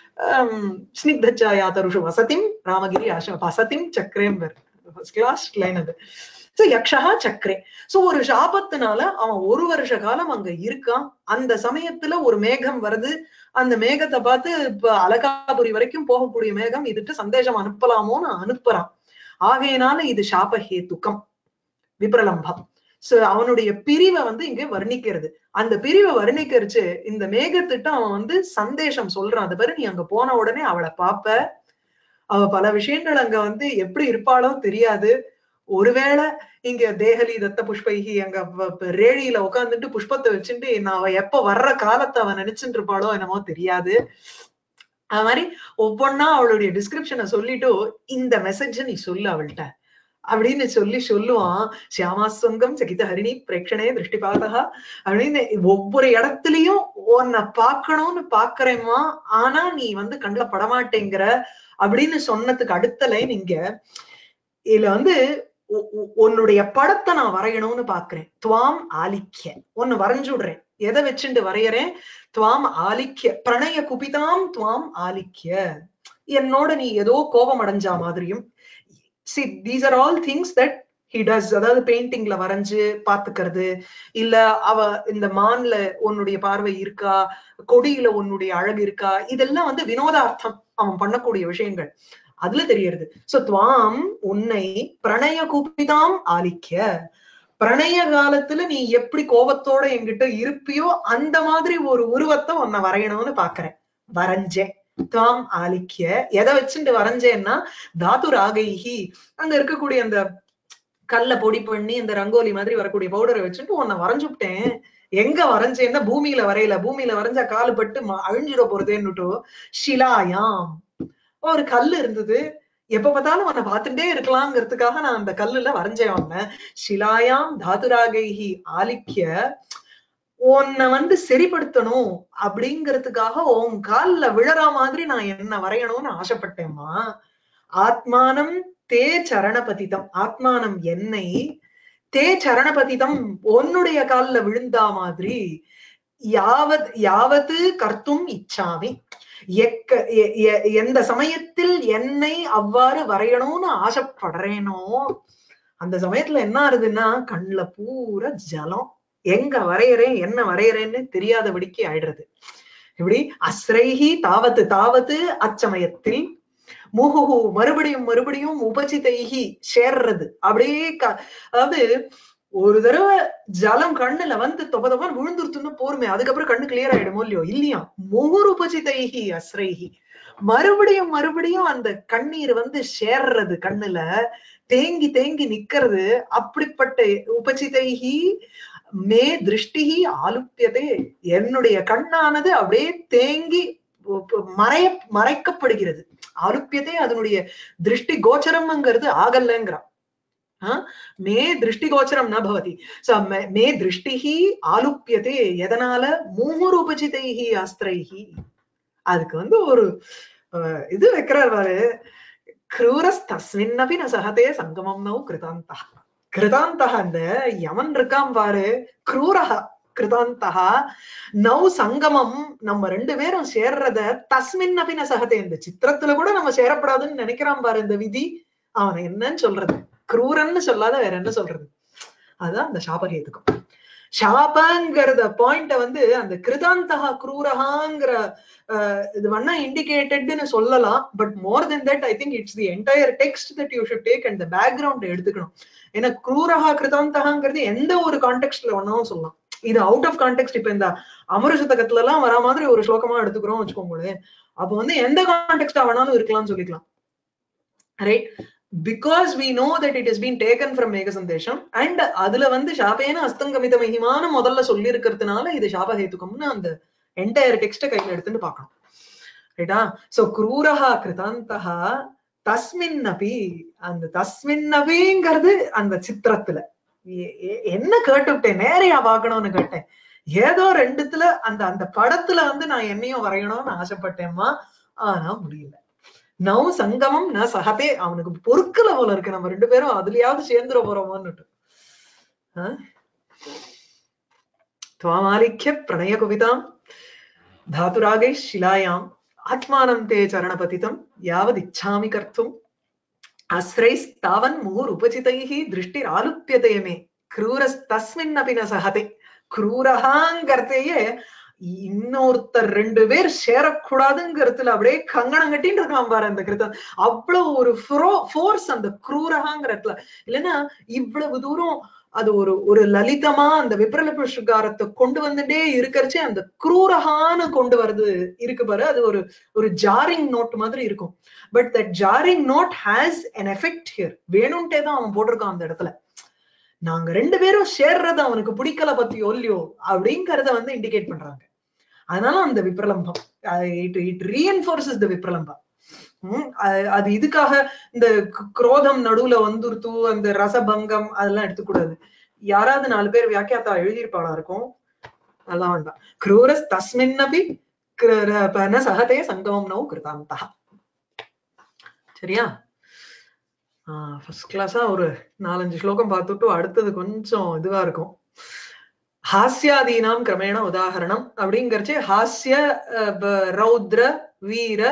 Speaker 1: ஸ்னிக்தச்சாயா தருஷு வசதிம் ராமகிரி ஆச வசதிம் சக்கரேம்பர் கிளாஸ் லைன் அது. சோ யக்ஷா சக்கரே. சோ ஒரு சாபத்தினால அவன் ஒரு வருஷ காலம் அங்க இருக்கான். அந்த சமயத்துல ஒரு மேகம் வருது. அந்த மேகத்தை பார்த்து இப்ப அலகாபுரி வரைக்கும் போகக்கூடிய மேகம் இதுட்டு சந்தேஷம் அனுப்பலாமோன்னு அனுப்புறான். ஆகையினால இது சாபஹேத்துக்கம் விப்ரலம்பம். சோ அவனுடைய பிரிவை வந்து இங்க வர்ணிக்கிறது. அந்த பிரிவை வர்ணிக்கிறச்சு இந்த மேகத்திட்ட அவன் வந்து சந்தேஷம் சொல்றான். அது பாரு, நீ அங்க போன உடனே அவளை பாப்ப, அவ பல விஷயங்கள் அங்க வந்து எப்படி இருப்பாளோ தெரியாது. ஒருவேளை இங்க தேகலி தத்த புஷ்பைகி அங்க ரேடியில உட்காந்துட்டு புஷ்பத்தை வச்சுட்டு நான் அவ எப்ப வர்ற காலத்தை அவன் நினைச்சுட்டு இருப்பாளோ என்னமோ தெரியாது. அது மாதிரி ஒவ்வொன்னா அவளுடைய டிஸ்கிரிப்ஷனை சொல்லிட்டு இந்த மெசேஜ் நீ சொல்லு அவள்கிட்ட அப்படின்னு சொல்லி சொல்லுவான். சியாமாஸ்வங்கம் சகித ஹரிணி பிரேட்சணே திருஷ்டிபாதகா அப்படின்னு ஒவ்வொரு இடத்துலயும் உன்னை பாக்கணும்னு பாக்குறேம்மா, ஆனா நீ வந்து கண்ணுல படமாட்டேங்கிற அப்படின்னு சொன்னதுக்கு அடுத்த லைன் இங்க இதுல வந்து உன்னுடைய படத்தை நான் வரையணும்னு பாக்குறேன். துவாம் ஆலிக்கிய ஒன்னு வரைஞ்சு விடுறேன். எதை வச்சுட்டு வரையறேன்? துவாம் ஆலிக்கிய பிரணய குபிதாம் துவாம் ஆலிக்கிய. என்னோட நீ ஏதோ கோபம் அடைஞ்சா மாதிரியும். See, these are all things that he does. அதாவது பெயிண்டிங்ல வரைஞ்சு பாத்துக்கிறது, இல்ல அவ இந்த மான்ல உன்னுடைய பார்வை இருக்கா, கொடியில உன்னுடைய அழகு இருக்கா, இதெல்லாம் வந்து வினோதார்த்தம் அவன் பண்ணக்கூடிய விஷயங்கள் அதுல தெரியறது. சோ துவாம் உன்னை பிரணய குபிதாம் ஆலிக்கிய, பிரணய காலத்துல நீ எப்படி கோபத்தோட என்கிட்ட இருப்பியோ அந்த மாதிரி ஒரு உருவத்தை உன்னை வரையணும்னு பாக்குறேன். வரைஞ்சேன். துவாம் ஆலிக்கிய எதை வச்சுட்டு வரைஞ்சேன்னா தாத்து ராகைஹி அங்க இருக்கக்கூடிய அந்த கல்ல பொடி பண்ணி அந்த ரங்கோலி மாதிரி வரக்கூடிய பவுடரை வச்சுட்டு உன்னை வரைஞ்சுட்டேன். எங்க வரைஞ்சேன்னா பூமியில வரையல. பூமியில வரைஞ்சா காலு பட்டு அழிஞ்சிட போறதேன்னுட்டோ ஷிலாயாம் ஒரு கல்லு இருந்தது. எப்ப பார்த்தாலும் உன்னை பார்த்துட்டே இருக்கலாங்கிறதுக்காக நான் அந்த கல்லுல வரைஞ்சேன். உன்னை ஷிலாயாம் தாத்துராகைஹி ஆலிக்கிய உன்னை வந்து சரிப்படுத்தணும் அப்படிங்கிறதுக்காக உன் கால்ல விழற மாதிரி நான் என்ன வரையணும்னு ஆசைப்பட்டேம்மா. ஆத்மானம் தே சரணபதிதம், ஆத்மானம் என்னை, தே சரணபதிதம் உன்னுடைய கால்ல விழுந்தா மாதிரி, யாவத் யாவது கர்த்தும் இச்சாமி, எக்க எந்த சமயத்தில் என்னை அவ்வாறு வரையணும்னு ஆசைப்படுறேனோ அந்த சமயத்துல என்ன ஆறுதுன்னா கண்ணுல பூரா ஜலம். எங்க வரையறேன் என்ன வரையறேன்னு தெரியாதபடிக்கு ஆயிடுறது. இப்படி அஸ்ரைஹி தாவத்து தாவத்து அச்சமயத்தில் முகுஹு மறுபடியும் மறுபடியும் உபசிதைஹி சேர்றது. அப்படியே அதாவது ஒரு தடவை ஜலம் கண்ணுல வந்து தொப தொபன் விழுந்துருத்துன்னு போருமே, அதுக்கப்புறம் கண்ணு கிளியர் ஆயிடுமோ இல்லையோ, இல்லையா முகுர் உபசிதைஹி அஸ்ரைஹி மறுபடியும் மறுபடியும் அந்த கண்ணீர் வந்து சேர்றது, கண்ணுல தேங்கி தேங்கி நிக்கிறது. அப்படிப்பட்ட உபசிதைஹி மே திருஷ்டிஹி ஆலுப்பியதே, என்னுடைய கண்ணானது அப்படியே தேங்கி மறைய மறைக்கப்படுகிறது. ஆலுப்பியதே அதனுடைய திருஷ்டி கோச்சரம்ங்கிறது ஆகல்லங்கிறான். மே திருஷ்டி கோச்சரம் ந பவதி. மே திருஷ்டிஹி ஆலுப்பியதே எதனால? மூமுருபசிதைஹி அஸ்திரைஹி. அதுக்கு வந்து ஒரு இது வைக்கிறார் பாரு, க்ரூரஸ் தஸ்மின்னபி ந சஹதே சங்கமம் நௌ கிருதாந்தா. கிருதாந்தா அந்த யமன் இருக்கான் பாரு, க்ரூரஹா கிருதாந்தா நௌ சங்கமம், நம்ம ரெண்டு பேரும் சேர்றத தஸ்மின் அபின சகதே, இந்த சித்திரத்துல கூட நம்ம சேரப்படாதுன்னு நினைக்கிறான் பாரு இந்த விதி. அவனை என்னன்னு சொல்றது? க்ரூரன்னு சொல்லாத வேற என்ன சொல்றது? அதுதான் அந்த சாபகேதுக்கும். சாபங்கிறத பாயிண்ட வந்து அந்த கிருதாந்தகா க்ரூரஹாங்கிற இது வேணா இண்டிகேட்டட்னு சொல்லலாம். But more then that I think it's the entire text that you should take and the background எடுத்துக்கணும். ஏன்னா க்ரூரஹா கிருதாந்தகாங்கிறது எந்த ஒரு கான்டெக்ஸ்ட்ல வேணாலும் சொல்லலாம். இது அவுட் ஆஃப் கான்டெக்ஸ்ட். இப்ப இந்த அமருஷதகத்துல எல்லாம் வர மாதிரி ஒரு ஸ்லோகமா எடுத்துக்கிறோம் வச்சுக்கோங்களேன், அப்ப வந்து எந்த கான்டெக்ஸ்டா வேணாலும் இருக்கலாம்னு சொல்லிக்கலாம். Right? Because we know that it has been taken from Megha Sandesham and அதுல வந்து சாபேன அஸ்தங்கமித மகிமான முதல்ல சொல்லி இருக்கிறதுனால இது சாபஹேதுகம்னு அந்த என்டையர் டெக்ஸ்ட கையில எடுத்துட்டு பார்க்கணும். ரைட்டா? சோ க்ரூரஹா கிருதாந்தஹா தஸ்மின் அபி, அந்த தஸ்மின் அபிங்கிறது அந்த சித்திரத்துல என்ன கேட்டுவிட்டேன், நேரையா பார்க்கணும்னு கேட்டேன். ஏதோ ரெண்டுத்துல அந்த அந்த படத்துல வந்து நான் என்னையும் வரையணும்னு ஆசைப்பட்டேம்மா, ஆனா முடியல. நவ் சங்கமம் ந சகதே, அவனுக்கு பொறுக்கல போல இருக்கு நம்ம ரெண்டு பேரும் அதுலயாவது சேர்ந்துட போறோமோன்னுட்டு. त्वामालिख्य प्रणय कवितां धातुरागैः शिलायाम् आत्मानं ते चरणपतितं यावदिच्छामि कर्तुम् आश्रैस्तावन् मुहुरुपचितैः दृष्टिरालुप्यते मे क्रूरस्तस्मिन्नपि न सहते. क्रूरहाங்கிறதையே இன்னொருத்தர் ரெண்டு பேர் சேரக்கூடாதுங்கிறதுல அப்படியே கங்கணம் கட்டின்னு இருக்கான் பாரு அந்த கிருத்தம். அவ்வளவு ஒரு ஃபோர்ஸ் அந்த குரூரகாங்கிறதுல. இல்லைன்னா இவ்வளவு தூரம் அது ஒரு ஒரு லலிதமா அந்த விப்ரலம்ப சுகாரத்தை கொண்டு வந்துட்டே இருக்கிறச்சு அந்த குரூரகான்னு கொண்டு வருது இருக்கு பாரு. அது ஒரு ஒரு ஜாரிங் நோட் மாதிரி இருக்கும். But that jarring note has an effect here. வேணும்ட்டே தான் அவன் போட்டிருக்கான் அந்த இடத்துல. நாங்க ரெண்டு பேரும் சேர்றது அவனுக்கு பிடிக்கல பத்தியோ இல்லையோ அப்படிங்கறத வந்து இண்டிகேட் பண்றாங்க. அதனால அந்த விப்ரலம்பம் it it reinforces the vipralambha. Um அது இதுக்காக இந்த குரோதம் நடுவுல வந்துருத்து அந்த ரசபங்கம் அதெல்லாம் எடுத்துக்கூடாது. யாராவது நாலு பேர் வியாக்கியாத்தா எழுதியிருப்பாளா இருக்கும், அதெல்லாம் வேண்டாம். குரூரஸ் தஸ்மின்னபி சகதே சங்கமம் நௌ கிருதாந்தா. சரியா? ஆஹ் ஃபர்ஸ்ட் கிளாஸா ஒரு நாலஞ்சு ஸ்லோகம் பார்த்துட்டு அடுத்தது கொஞ்சம் இதுவா இருக்கும். ஹாஸ்யாதீனாம் கிரமேண உதாகரணம் அப்படிங்கறச்சு ஹாஸ்ய ரௌத்ர வீர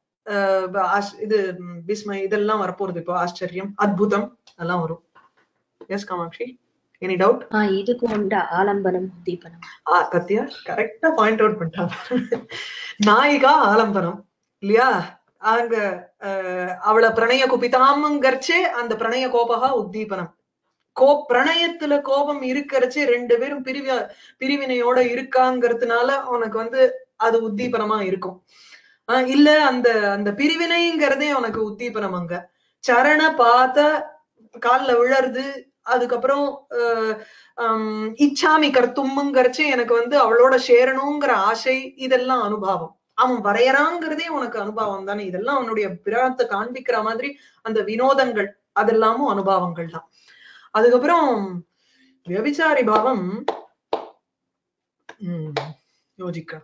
Speaker 1: இது விஸ்மய் இதெல்லாம் வரப்போறது. இப்போ ஆச்சரியம் அத்புதம் அதெல்லாம் வரும். Yes Kamakshi, any doubt?
Speaker 3: இதுக்கு உண்டா ஆலம்பனம் உத்தீபனம்?
Speaker 1: ஆ கத்தியா கரெக்டா பாயிண்ட் அவுட் பண்ணிட்டாங்க. நாயிகா ஆலம்பனம் இல்லையா? அங்க அவளை பிரணய குபிதாம்ங்கறச்சே அந்த பிரணய கோபகா உத்தீபனம். கோ பிரணயத்துல கோபம் இருக்கிறச்சு ரெண்டு பேரும் பிரிவ பிரிவினையோட இருக்காங்கிறதுனால உனக்கு வந்து அது உத்தீபனமா இருக்கும். ஆஹ் இல்ல அந்த அந்த பிரிவினைங்கிறதே உனக்கு உத்தீபனம். அங்க சரண பாத்த கால்ல விழறது, அதுக்கப்புறம் அஹ் இச்சாமி கர்த்தும்ங்கிறச்சு எனக்கு வந்து அவளோட சேரணுங்கிற ஆசை, இதெல்லாம் அனுபவம். அவன் வரையறாங்கிறதே உனக்கு அனுபவம் தானே. இதெல்லாம் அவனுடைய பிராணத்தை காண்பிக்கிற மாதிரி அந்த வினோதங்கள் அதெல்லாமும் அனுபவங்கள் தான். அதுக்கப்புறம் வியபிச்சாரி பாவம் உம் யோசிக்க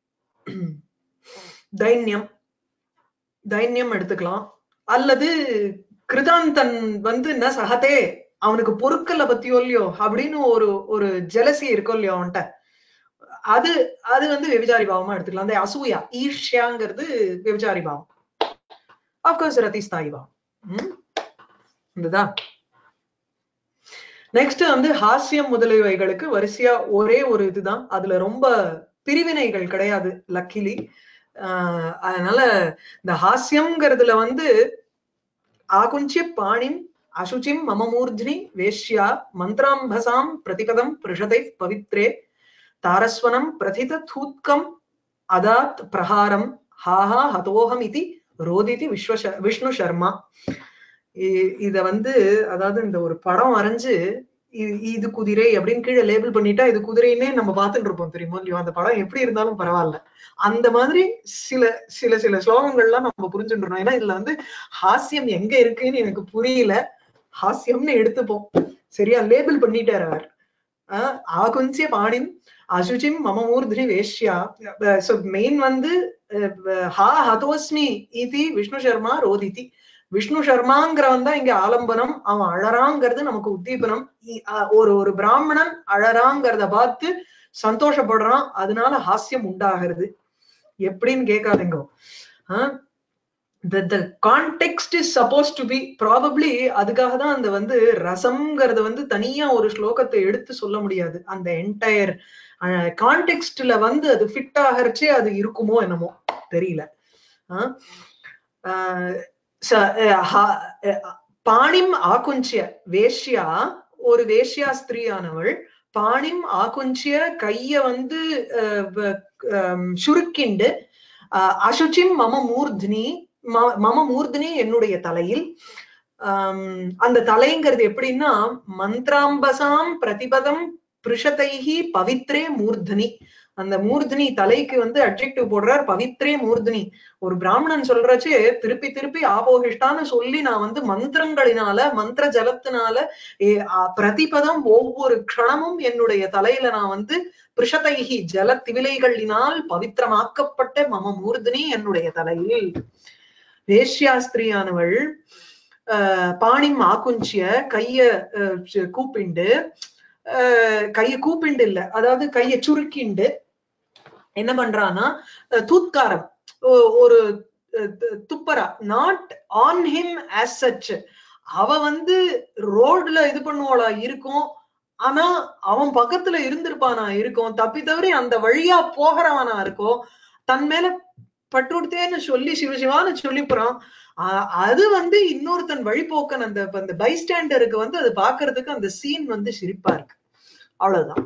Speaker 1: தைன்யம் தைன்யம் எடுத்துக்கலாம். அல்லது கிருதாந்தன் வந்து ந சகதே, அவனுக்கு பொருட்களை பத்தியோ இல்லையோ அப்படின்னு ஒரு ஒரு ஜெலசி இருக்கோ இல்லையோ அவன்கிட்ட, அது அது வந்து விபச்சாரி பாவமா எடுத்துக்கலாம். அந்த அசூயா ஈர்ஷ்யாங்கிறது விபச்சாரி பாவம். ஆஃப்கோர்ஸ் ரதிஸ்தாயி பாவம். உம் இந்ததா. நெக்ஸ்ட் வந்து ஹாஸ்யம் முதலியவைகளுக்கு வரிசையா ஒரே ஒரு இதுதான். அதுல ரொம்ப பிரிவினைகள் கிடையாது லக்கிலி. ஆஹ் அதனால இந்த ஹாஸ்யம்ங்கிறதுல வந்து ஆகுஞ்சிய பாணிம் அசுச்சிம் மமமூர்ஜ்னி வேஷ்யா மந்திராம்பசாம் பிரதிபதம் பிருஷதை பவித்ரே தாரஸ்வனம் பிரதித தூத்கம் அதாத் பிரஹாரம் ஹாஹா ஹதோஹம் இதி ரோதிதி விஸ்வ விஷ்ணு சர்மா. இத வந்து அதாவது இந்த ஒரு படம் வரைஞ்சு இது குதிரை அப்படின்னு கீழே லேபிள் பண்ணிட்டா இது குதிரைன்னே நம்ம பார்த்துட்டு இருப்போம் தெரியுமோ இல்லையோ. அந்த படம் எப்படி இருந்தாலும் பரவாயில்ல. அந்த மாதிரி சில சில சில ஸ்லோகங்கள்லாம் நம்ம புரிஞ்சுட்டுறோம். ஏன்னா இதுல வந்து ஹாஸ்யம் எங்க இருக்குன்னு எனக்கு புரியல, ஹாஸ்யம்னு எடுத்துப்போம். சரியா? லேபிள் பண்ணிட்டார் அவர். ஆஹ் ஆகுஞ்சிய பாணிம் அசுச்சிம் மமமூர்தினி வேஷ்யா. சோ மெயின் வந்து ஹா ஹதோஸ்மி இதி விஷ்ணு சர்மா ரோதிதி. விஷ்ணு சர்மாங்கிறவன் தான் இங்க ஆலம்பனம். அவன் அழறாங்கிறது நமக்கு உத்தீபனம். ஒரு ஒரு பிராமணன் அழறாங்கிறத பார்த்து சந்தோஷப்படுறான், அதனால ஹாஸ்யம் உண்டாகிறது. எப்படின்னு கேட்காதீங்க. ஆஹ் the the context is supposed to be probably அதுக்காக தான் அந்த வந்து ரசம்ங்கிறத வந்து தனியா ஒரு ஸ்லோகத்தை எடுத்து சொல்ல முடியாது. அந்த என்டையர் கான்டெக்ஸ்ட்ல வந்து அது ஃபிட் ஆகிறச்சே அது இருக்குமோ என்னமோ தெரியல. ஆஹ் பாணிம் ஆகுஞ்சிய வேஷ்யா, ஒரு வேஷ்யா ஸ்திரீயானவள் பாணிம் ஆகுஞ்சிய கைய வந்து சுருக்கிண்டு அசுச்சிம் மம மூர்த்னி மம மூர்த்னி என்னுடைய தலையில். ஆஹ் அந்த தலைங்கிறது எப்படின்னா மந்திராம்பசாம் பிரதிபதம் பிருஷதைஹி பவித்ரே மூர்தனி. அந்த மூர்தினி தலைக்கு வந்து அட்ஜெக்டிவ் போடுறார், பவித்ரே மூர்தினி. ஒரு பிராமணன் சொல்றச்சு திருப்பி திருப்பி ஆபோகிஷ்டான்னு சொல்லி நான் வந்து மந்திரங்களினால மந்திர ஜலத்தினால பிரதிபதம் ஒவ்வொரு க்ஷணமும் என்னுடைய தலையில நான் வந்து பிருஷதைகி ஜல திவிலைகளினால் பவித்திரமாக்கப்பட்ட மம மூர்தினி என்னுடைய தலையில். வேஷ்யாஸ்திரியானவள் அஹ் பாணிம் ஆகுஞ்சிய கைய கூப்பிண்டு, அஹ் கைய கூப்பிண்டு இல்ல, அதாவது கைய சுருக்கிண்டு என்ன பண்றான்னா தூத்காரம், ஒரு துப்பரா, not on him as such. அவ வந்து ரோட்ல இது பண்ணுவாளா இருக்கும், ஆனா அவன் பக்கத்துல இருந்திருப்பானா இருக்கும், தப்பி தவறி அந்த வழியா போகிறவனா இருக்கும், தன் மேல பட்டுடுத்தேன்னு சொல்லி சிவசிவான்னு சொல்லி போறான். அது வந்து இன்னொருத்தன் வழிபோக்கன், அந்த அந்த பைஸ்டாண்டருக்கு வந்து அது பாக்குறதுக்கு அந்த சீன் வந்து சிரிப்பா இருக்கு, அவ்வளவுதான்.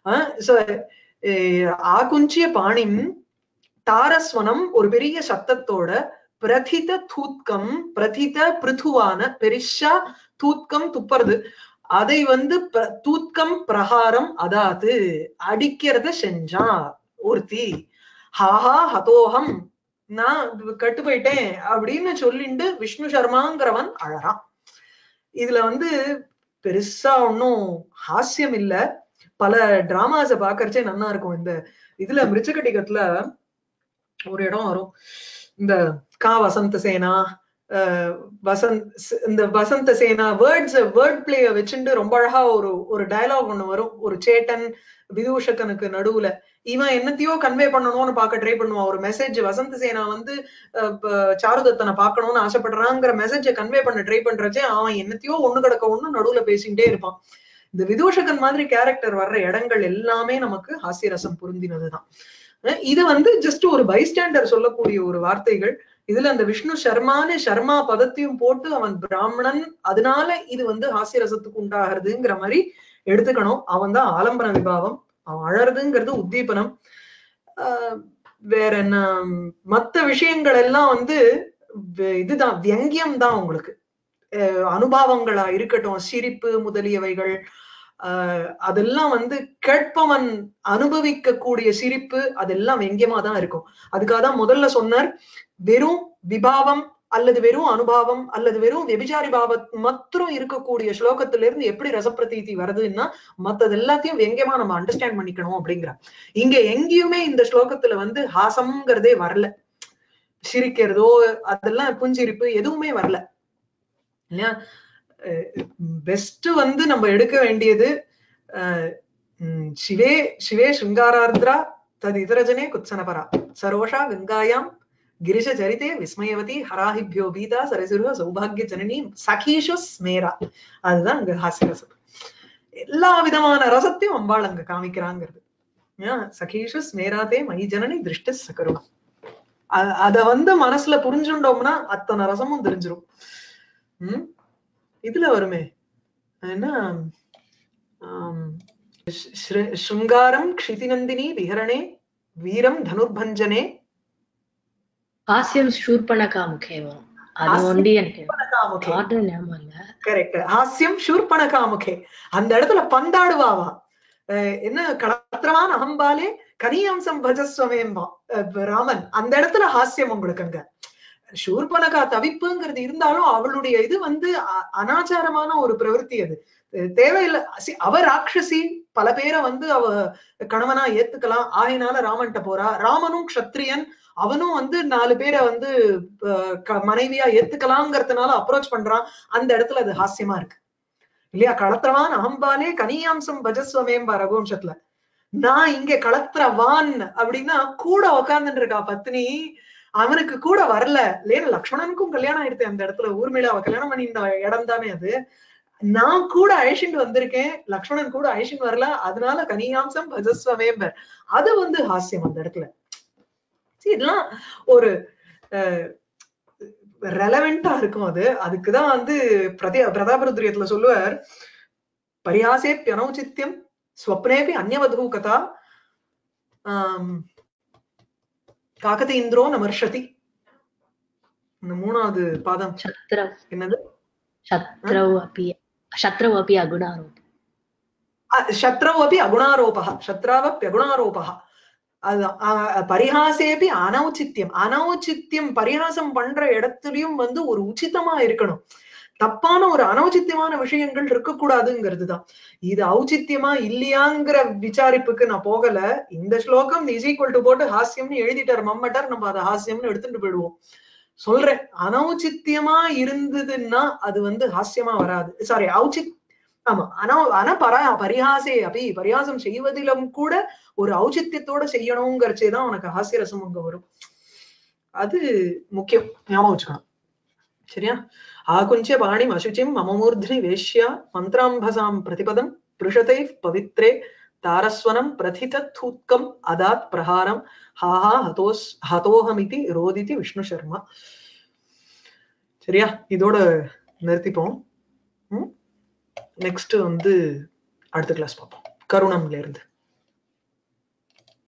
Speaker 1: ஆகுஞ்சிய பாணிம் தாரஸ்வனம் ஒரு பெரிய சத்தத்தோட, பிரதித தூத்கம், பிரதித பிருத்துவான பெரிஷா தூத்கம் துப்புறது, அதை வந்து தூத்கம் பிரகாரம் அதாவது அடிக்கிறத செஞ்சா ஒருத்தி. ஹாஹா ஹதோகம், நான் கட்டு போயிட்டேன் அப்படின்னு சொல்லிட்டு விஷ்ணு சர்மாங்கிறவன் அழறான். இதுல வந்து பெருசா ஒன்னும் ஹாஸ்யம் இல்ல, பல டிராமாஸ பாக்கறச்சே நல்லா இருக்கும். இந்த இதுல மிருச்சகடிகத்துல ஒரு இடம் வரும், இந்த கா வசந்த சேனா, அஹ் வசந்த் இந்த வசந்த சேனா வேர்ட்ஸ் வேர்ட் பிளேய வச்சுட்டு ரொம்ப அழகா ஒரு ஒரு டயலாக் ஒண்ணு வரும். ஒரு சேட்டன் விதூஷகனுக்கு நடுவுல இவன் என்னத்தையோ கன்வே பண்ணணும்னு பாக்க ட்ரை பண்ணுவான். ஒரு மெசேஜ், வசந்த சேனா வந்து சாருதத்தனை பாக்கணும்னு ஆசைப்படுறாங்கிற மெசேஜை கன்வே பண்ண ட்ரை பண்றச்சே அவன் என்னத்தையோ ஒண்ணு கிடக்க ஒண்ணு நடுவுல பேசிட்டே இருப்பான். இந்த விதூஷகன் மாதிரி கேரக்டர் வர்ற இடங்கள் எல்லாமே நமக்கு ஹாஸ்யரசம் பொருந்தினதுதான். இது வந்து ஜஸ்ட் ஒரு பைஸ்டாண்டர் சொல்லக்கூடிய ஒரு வார்த்தைகள். இதுல அந்த விஷ்ணு சர்மான்னு சர்மா பதத்தையும் போட்டு அவன் பிராமணன், அதனால இது வந்து ஹாஸ்யரசத்துக்கு உண்டாகிறதுங்கிற மாதிரி எடுத்துக்கணும். அவன் தான் ஆலம்பன விபாவம், அவன் அழறதுங்கிறது உத்தீபனம். ஆஹ் வேற என்ன, மத்த விஷயங்கள் எல்லாம் வந்து இதுதான் வியங்கியம் தான் உங்களுக்கு. அஹ் அனுபவங்களா இருக்கட்டும், சிரிப்பு முதலியவைகள், ஆஹ் அதெல்லாம் வந்து கேட்பவன் அனுபவிக்க கூடிய சிரிப்பு, அதெல்லாம் வெங்கியமா தான் இருக்கும். அதுக்காக தான் முதல்ல சொன்னார், வெறும் விபாவம் அல்லது வெறும் அனுபவம் அல்லது வெறும் வெபிச்சாரி பாவம் மாத்திரம் இருக்கக்கூடிய ஸ்லோகத்துல இருந்து எப்படி ரசப்பிரதீதி வருதுன்னா மத்தது எல்லாத்தையும் வெங்கியமா நம்ம அண்டர்ஸ்டாண்ட் பண்ணிக்கணும் அப்படிங்கிற. இங்க எங்கேயுமே இந்த ஸ்லோகத்துல வந்து ஹாசம்ங்கிறதே வரல, சிரிக்கிறதோ அதெல்லாம் புஞ்சிரிப்பு எதுவுமே வரல இல்லையா. பெஸ்ட் வந்து நம்ம எடுக்க வேண்டியது அஹ் சிவே சிவே சிருங்காரார்த்ரா தது இதரஜனே குத்சனபரா சரோஷா கங்காயாம் கிரிஷ சரிதே விஸ்மயவதி ஹராஹிபியோ பீதா சரசிருவ சௌபாகிய ஜனனி சகீஷு ஸ்மேரா. அதுதான் அங்க ஹாஸ்யரசம். எல்லா விதமான ரசத்தையும் அம்பாள் அங்க காமிக்கிறாங்கிறது. சகீஷு ஸ்மேராதே மயி ஜனனி திருஷ்ட சகருணம். அத வந்து மனசுல புரிஞ்சுட்டோம்னா அத்தனை ரசமும் தெரிஞ்சிரும். உம் இதுல வருமே என்ன, ஸ்ருங்காரம் க்ஷிதிநந்தினி விஹரணே வீரம் தனுர்பஞ்சனே
Speaker 3: ஹாஸ்யம் ஷூர்பணகா முகே வரும். அது ஒண்டி எனக்கு ஞாபகம் இல்ல.
Speaker 1: கரெக்ட், ஹாஸ்யம் ஷூர்பணகா முகே. அந்த இடத்துல பந்தாடுவாவா, என்ன களத்திரவான் அகம்பாலே கனியம்சம் பஜஸ்வமேம்பா ராமன். அந்த இடத்துல ஹாஸ்யம் உங்களுக்கு அங்க. ஷூர்பணகா தவிப்புங்கிறது இருந்தாலும் அவளுடைய இது வந்து அனாச்சாரமான ஒரு பிரவருத்தி, அது தேவையில்லை. அவ ராட்சசி, பல பேரை வந்து அவ கணவனா ஏத்துக்கலாம், ஆயினால ராமன்ட்ட போறா. ராமனும் க்ஷத்ரியன், அவனும் வந்து நாலு பேரை வந்து மனைவியா ஏத்துக்கலாங்கிறதுனால அப்ரோச் பண்றான். அந்த இடத்துல அது ஹாஸ்யமா இருக்கு இல்லையா. களத்திரவான் அகம்பாலே கனியாம்சம் பஜஸ்வமேம்பா ரகுவம்சத்துல. நான் இங்க களத்திரவான் அப்படின்னா கூட உக்காந்துட்டு இருக்கா பத்னி, அவனுக்கு கூட வரல இல்லையா. லக்ஷ்மணனுக்கும் கல்யாணம் ஆயிடுத்து அந்த இடத்துல, ஊர்மிளா அவ கல்யாணம் பண்ணி இந்த இடம் தானே அது. நான் கூட அழிச்சுட்டு வந்திருக்கேன், லக்ஷ்மணன் கூட அழிச்சுட்டு வரல, அதனால கனியாம்சம் பஜஸ்வமேம்பர். அது வந்து ஹாஸ்யம் அந்த இடத்துல. இதெல்லாம் ஒரு ரெலவெண்டா இருக்கும் அது. அதுக்குதான் வந்து பிரதே பிரதாபருத்ரியத்துல சொல்லுவார், பரியாசே பியனௌச்சித்யம் ஸ்வப்னேபி அந்யவதூ கதா ஆஹ் காகதி இந்திரோ நமர்ஷதி. இந்த மூணாவது பாதம் என்னது,
Speaker 3: சத்ரவ் அபி சத்ரவ் அபி அகுணாரோப
Speaker 1: சத்ரவ் அபி அகுணாரோபா சத்ராவப்பி அகுணாரோபா. அது பரிஹாசேபி அனௌச்சித்யம், அனௌச்சித்யம் பரிஹாசம் பண்ற இடத்துலயும் வந்து ஒரு உச்சிதமா இருக்கணும். தப்பான ஒரு அனௌச்சித்தியமான விஷயங்கள் இருக்கக்கூடாதுங்கிறதுதான். இது ஔச்சித்தியமா இல்லையாங்கிற விசாரிப்புக்கு நான் போகல. இந்த ஸ்லோகம் இஸ் ஈக்குவல் டு போட்டு ஹாஸ்யம்னு எழுதிட்டார் மம்மட்டார், நம்ம அதை ஹாஸ்யம்னு எடுத்துட்டு போயிடுவோம். சொல்றேன், அனௌச்சித்தியமா இருந்ததுன்னா அது வந்து ஹாஸ்யமா வராது. சாரி, ஔச்சித் ஆமா ஆனா ஆனா பரா பரிஹாசே அப்படி பரிஹாசம் செய்வதிலும் கூட ஒரு ஔச்சித்தியத்தோட செய்யணுங்கிறச்சேதான் உனக்கு ஹாஸ்ய ரசம் அங்க வரும். அது முக்கியம், ஞாபகம் வச்சுக்கணும். சரியா? ஆகுஞ்ச பாணிம் அசுச்சிம் மமமூர்த்னி வேஷ்யா மந்திராம்பசாம் பிரதிபதம் பிருஷதை பவித்ரே தாரஸ்வனம் பிரதிதூத்கம் அதாத் பிரஹாரம் ஹாஹா ஹதோஸ் ஹதோஹமிதி ரோதிதி விஷ்ணு சர்மா. சரியா? இதோட நிறுத்திப்போம். நெக்ஸ்ட் வந்து அடுத்த கிளாஸ் பார்ப்போம் கருணம்ல இருந்து.